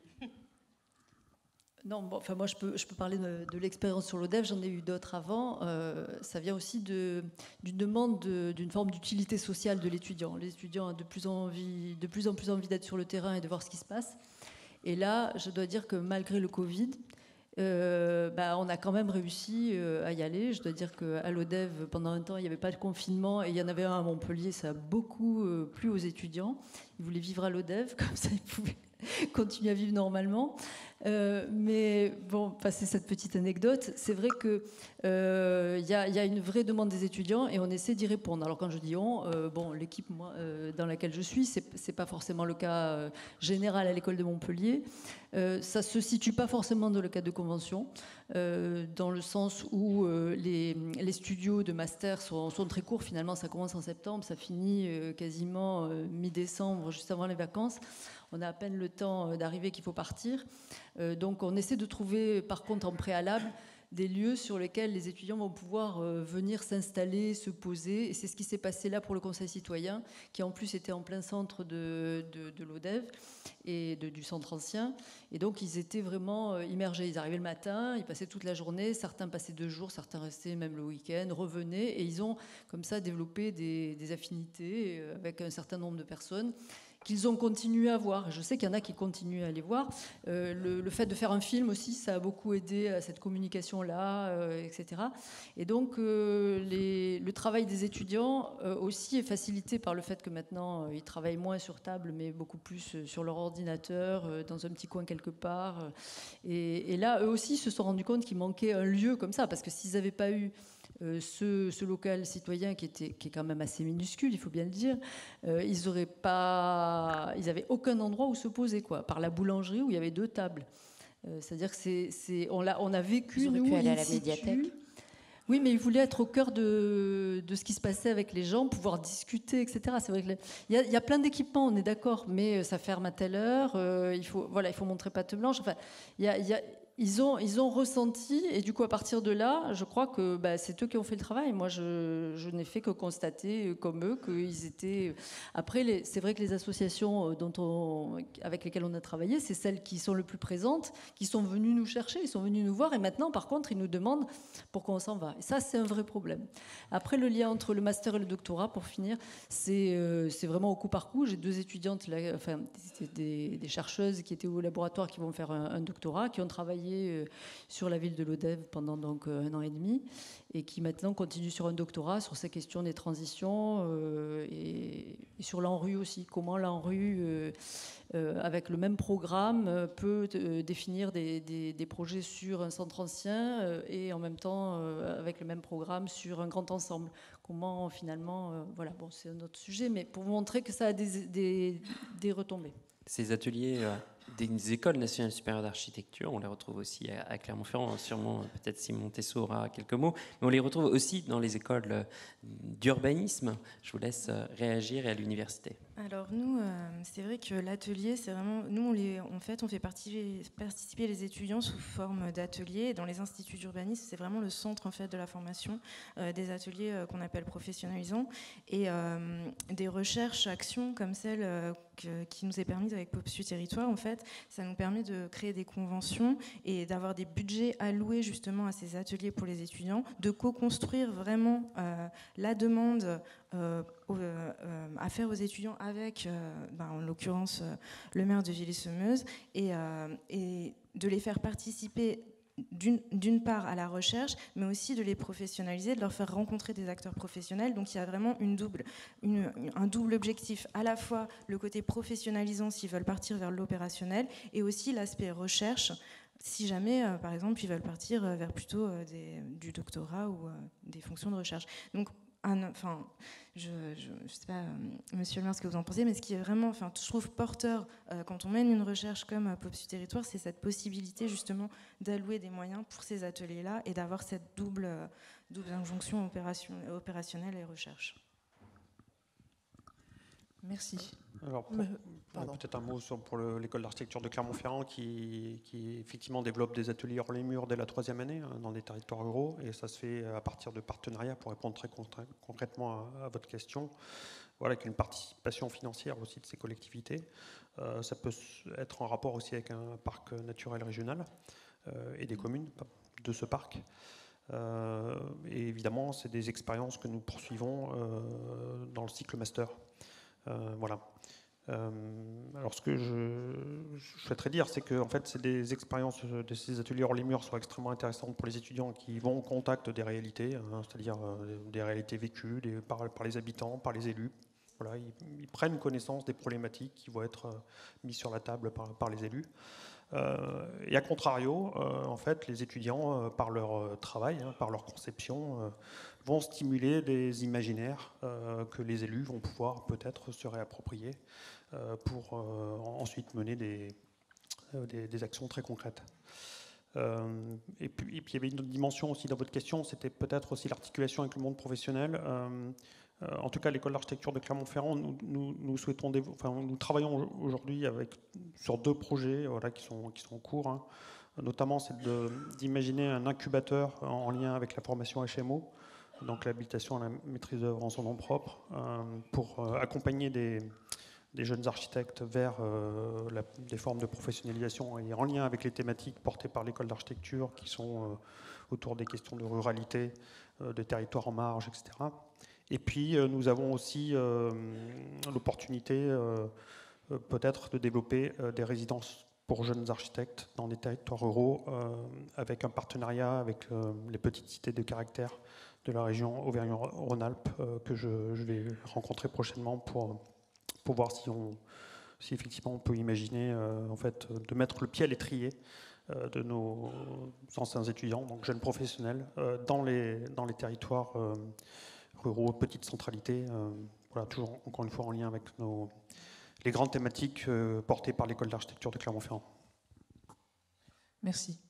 Non, bon, enfin moi je peux, je peux parler de, de l'expérience sur l'O D E V, j'en ai eu d'autres avant. Euh, ça vient aussi de, d'une demande de, d'une forme d'utilité sociale de l'étudiant. L'étudiant a de plus, envie, de plus en plus envie d'être sur le terrain et de voir ce qui se passe. Et là, je dois dire que malgré le Covid, Euh, bah, on a quand même réussi euh, à y aller. Je dois dire qu'à l'O D E V, pendant un temps, il n'y avait pas de confinement et il y en avait un à Montpellier. Ça a beaucoup euh, plu aux étudiants. Ils voulaient vivre à l'O D E V, comme ça ils pouvaient continuer à vivre normalement. Euh, mais bon, passer cette petite anecdote, c'est vrai qu'il euh, y, y a une vraie demande des étudiants et on essaie d'y répondre. Alors quand je dis on, euh, bon, l'équipe moi, euh, dans laquelle je suis, c'est, c'est pas forcément le cas euh, général à l'école de Montpellier. Euh, ça se situe pas forcément dans le cadre de convention, euh, dans le sens où euh, les, les studios de master sont, sont très courts. Finalement, ça commence en septembre, ça finit euh, quasiment euh, mi-décembre, juste avant les vacances. on a à peine le temps d'arriver qu'il faut partir. Euh, donc on essaie de trouver par contre en préalable des lieux sur lesquels les étudiants vont pouvoir euh, venir s'installer, se poser. Et c'est ce qui s'est passé là pour le Conseil citoyen, qui en plus était en plein centre de, de, de l'ODEV et de, du centre ancien. Et donc ils étaient vraiment euh, immergés. Ils arrivaient le matin, ils passaient toute la journée, certains passaient deux jours, certains restaient même le week-end, revenaient. Et ils ont comme ça développé des, des affinités euh, avec un certain nombre de personnes qu'ils ont continué à voir. Je sais qu'il y en a qui continuent à les voir. Euh, le, le fait de faire un film aussi, ça a beaucoup aidé à cette communication-là, euh, et cetera. Et donc, euh, les, le travail des étudiants euh, aussi est facilité par le fait que maintenant, euh, ils travaillent moins sur table, mais beaucoup plus euh, sur leur ordinateur, euh, dans un petit coin quelque part. Euh, et, et là, eux aussi se sont rendus compte qu'il manquait un lieu comme ça, parce que s'ils n'avaient pas eu Euh, ce, ce local citoyen qui, était, qui est quand même assez minuscule, il faut bien le dire, euh, ils n'auraient pas, ils n'avaient aucun endroit où se poser, quoi, par la boulangerie où il y avait deux tables. Euh, c'est-à-dire que c'est, c'est, on, l'a, on a vécu. Ils auraient nous, pu aller à in la situ. médiathèque. Oui, mais ils voulaient être au cœur de, de ce qui se passait avec les gens, pouvoir discuter, et cetera. C'est vrai qu'il y, y a plein d'équipements, on est d'accord, mais ça ferme à telle heure. Euh, il faut, voilà, il faut montrer patte blanche. Enfin, il y a, y a Ils ont, ils ont ressenti, et du coup, à partir de là, je crois que bah, c'est eux qui ont fait le travail. Moi, je, je n'ai fait que constater, comme eux, qu'ils étaient... Après, les, c'est vrai que les associations dont on, avec lesquelles on a travaillé, c'est celles qui sont le plus présentes, qui sont venues nous chercher, ils sont venus nous voir, et maintenant, par contre, ils nous demandent pourquoi on s'en va. Et ça, c'est un vrai problème. Après, le lien entre le master et le doctorat, pour finir, c'est, euh, c'est vraiment au coup par coup. J'ai deux étudiantes, là, enfin, des, des chercheuses qui étaient au laboratoire, qui vont faire un, un doctorat, qui ont travaillé sur la ville de l'ODEV pendant donc un an et demi et qui maintenant continue sur un doctorat sur ces questions des transitions euh, et, et sur l'ANRU aussi. Comment l'ANRU, euh, euh, avec le même programme, peut euh, définir des, des, des projets sur un centre ancien euh, et en même temps euh, avec le même programme sur un grand ensemble. Comment finalement, euh, voilà, bon, c'est un autre sujet, mais pour vous montrer que ça a des, des, des retombées. Ces ateliers euh, des écoles nationales supérieures d'architecture, on les retrouve aussi à, à Clermont-Ferrand, sûrement peut-être Simon Tessot aura quelques mots, mais on les retrouve aussi dans les écoles euh, d'urbanisme. Je vous laisse euh, réagir et à l'université. Alors nous, euh, c'est vrai que l'atelier, c'est vraiment... Nous, on les, en fait, on fait participer, participer les étudiants sous forme d'ateliers. Dans les instituts d'urbanisme, c'est vraiment le centre en fait, de la formation, euh, des ateliers euh, qu'on appelle professionnalisants, et euh, des recherches, actions comme celle euh, que, qui nous est permise avec Popsu Territoire. En fait, ça nous permet de créer des conventions et d'avoir des budgets alloués justement à ces ateliers pour les étudiants, de co-construire vraiment euh, la demande euh, euh, à faire aux étudiants avec, euh, ben, en l'occurrence, euh, le maire de Villers-Semeuse, et, euh, et de les faire participer d'une, d'une part à la recherche, mais aussi de les professionnaliser, de leur faire rencontrer des acteurs professionnels. Donc il y a vraiment une double, une, un double objectif, à la fois le côté professionnalisant s'ils veulent partir vers l'opérationnel, et aussi l'aspect recherche, si jamais, euh, par exemple, ils veulent partir vers plutôt euh, des, du doctorat ou euh, des fonctions de recherche. Donc Enfin, je ne sais pas, euh, monsieur le maire, ce que vous en pensez, mais ce qui est vraiment, enfin, je trouve porteur euh, quand on mène une recherche comme euh, Popsu Territoire, c'est cette possibilité justement d'allouer des moyens pour ces ateliers-là et d'avoir cette double, euh, double injonction opération, opérationnelle et recherche. Merci. Alors, pour, peut-être un mot sur, pour le, l'école d'architecture de Clermont-Ferrand qui, qui effectivement développe des ateliers hors les murs dès la troisième année hein, dans des territoires ruraux, et ça se fait à partir de partenariats pour répondre très concrètement à, à votre question. Voilà, avec une participation financière aussi de ces collectivités. Euh, ça peut être en rapport aussi avec un parc naturel régional euh, et des communes de ce parc. Euh, et évidemment, c'est des expériences que nous poursuivons euh, dans le cycle master. Euh, voilà. Euh, alors, ce que je, je souhaiterais dire, c'est que en fait, c'est des expériences de ces ateliers hors les murs sont extrêmement intéressantes pour les étudiants qui vont au contact des réalités, hein, c'est-à-dire euh, des réalités vécues des, par, par les habitants, par les élus. Voilà, ils, ils prennent connaissance des problématiques qui vont être euh, mises sur la table par, par les élus. Euh, et à contrario, euh, en fait, les étudiants, euh, par leur euh, travail, hein, par leur conception, euh, vont stimuler des imaginaires euh, que les élus vont pouvoir peut-être se réapproprier euh, pour euh, ensuite mener des, euh, des, des actions très concrètes. Euh, et, puis, et puis il y avait une autre dimension aussi dans votre question, c'était peut-être aussi l'articulation avec le monde professionnel. Euh, Euh, en tout cas, l'école d'architecture de Clermont-Ferrand, nous, nous, nous souhaitons, enfin, nous travaillons aujourd'hui avec sur deux projets, voilà, qui sont qui sont en cours. Hein. Notamment, c'est d'imaginer un incubateur en lien avec la formation H M O, donc l'habilitation à la maîtrise d'œuvre en son nom propre, euh, pour euh, accompagner des, des jeunes architectes vers euh, la, des formes de professionnalisation et en lien avec les thématiques portées par l'école d'architecture qui sont euh, autour des questions de ruralité, euh, de territoires en marge, et cetera. Et puis, euh, nous avons aussi euh, l'opportunité euh, euh, peut-être de développer euh, des résidences pour jeunes architectes dans des territoires ruraux, euh, avec un partenariat avec euh, les petites cités de caractère de la région Auvergne-Rhône-Alpes, euh, que je, je vais rencontrer prochainement pour, pour voir si, on, si effectivement on peut imaginer euh, en fait, de mettre le pied à l'étrier euh, de nos anciens étudiants, donc jeunes professionnels, euh, dans, les, dans les territoires euh, ruraux, petites centralités, euh, voilà, toujours encore une fois en lien avec nos... les grandes thématiques euh, portées par l'école d'architecture de Clermont-Ferrand. Merci.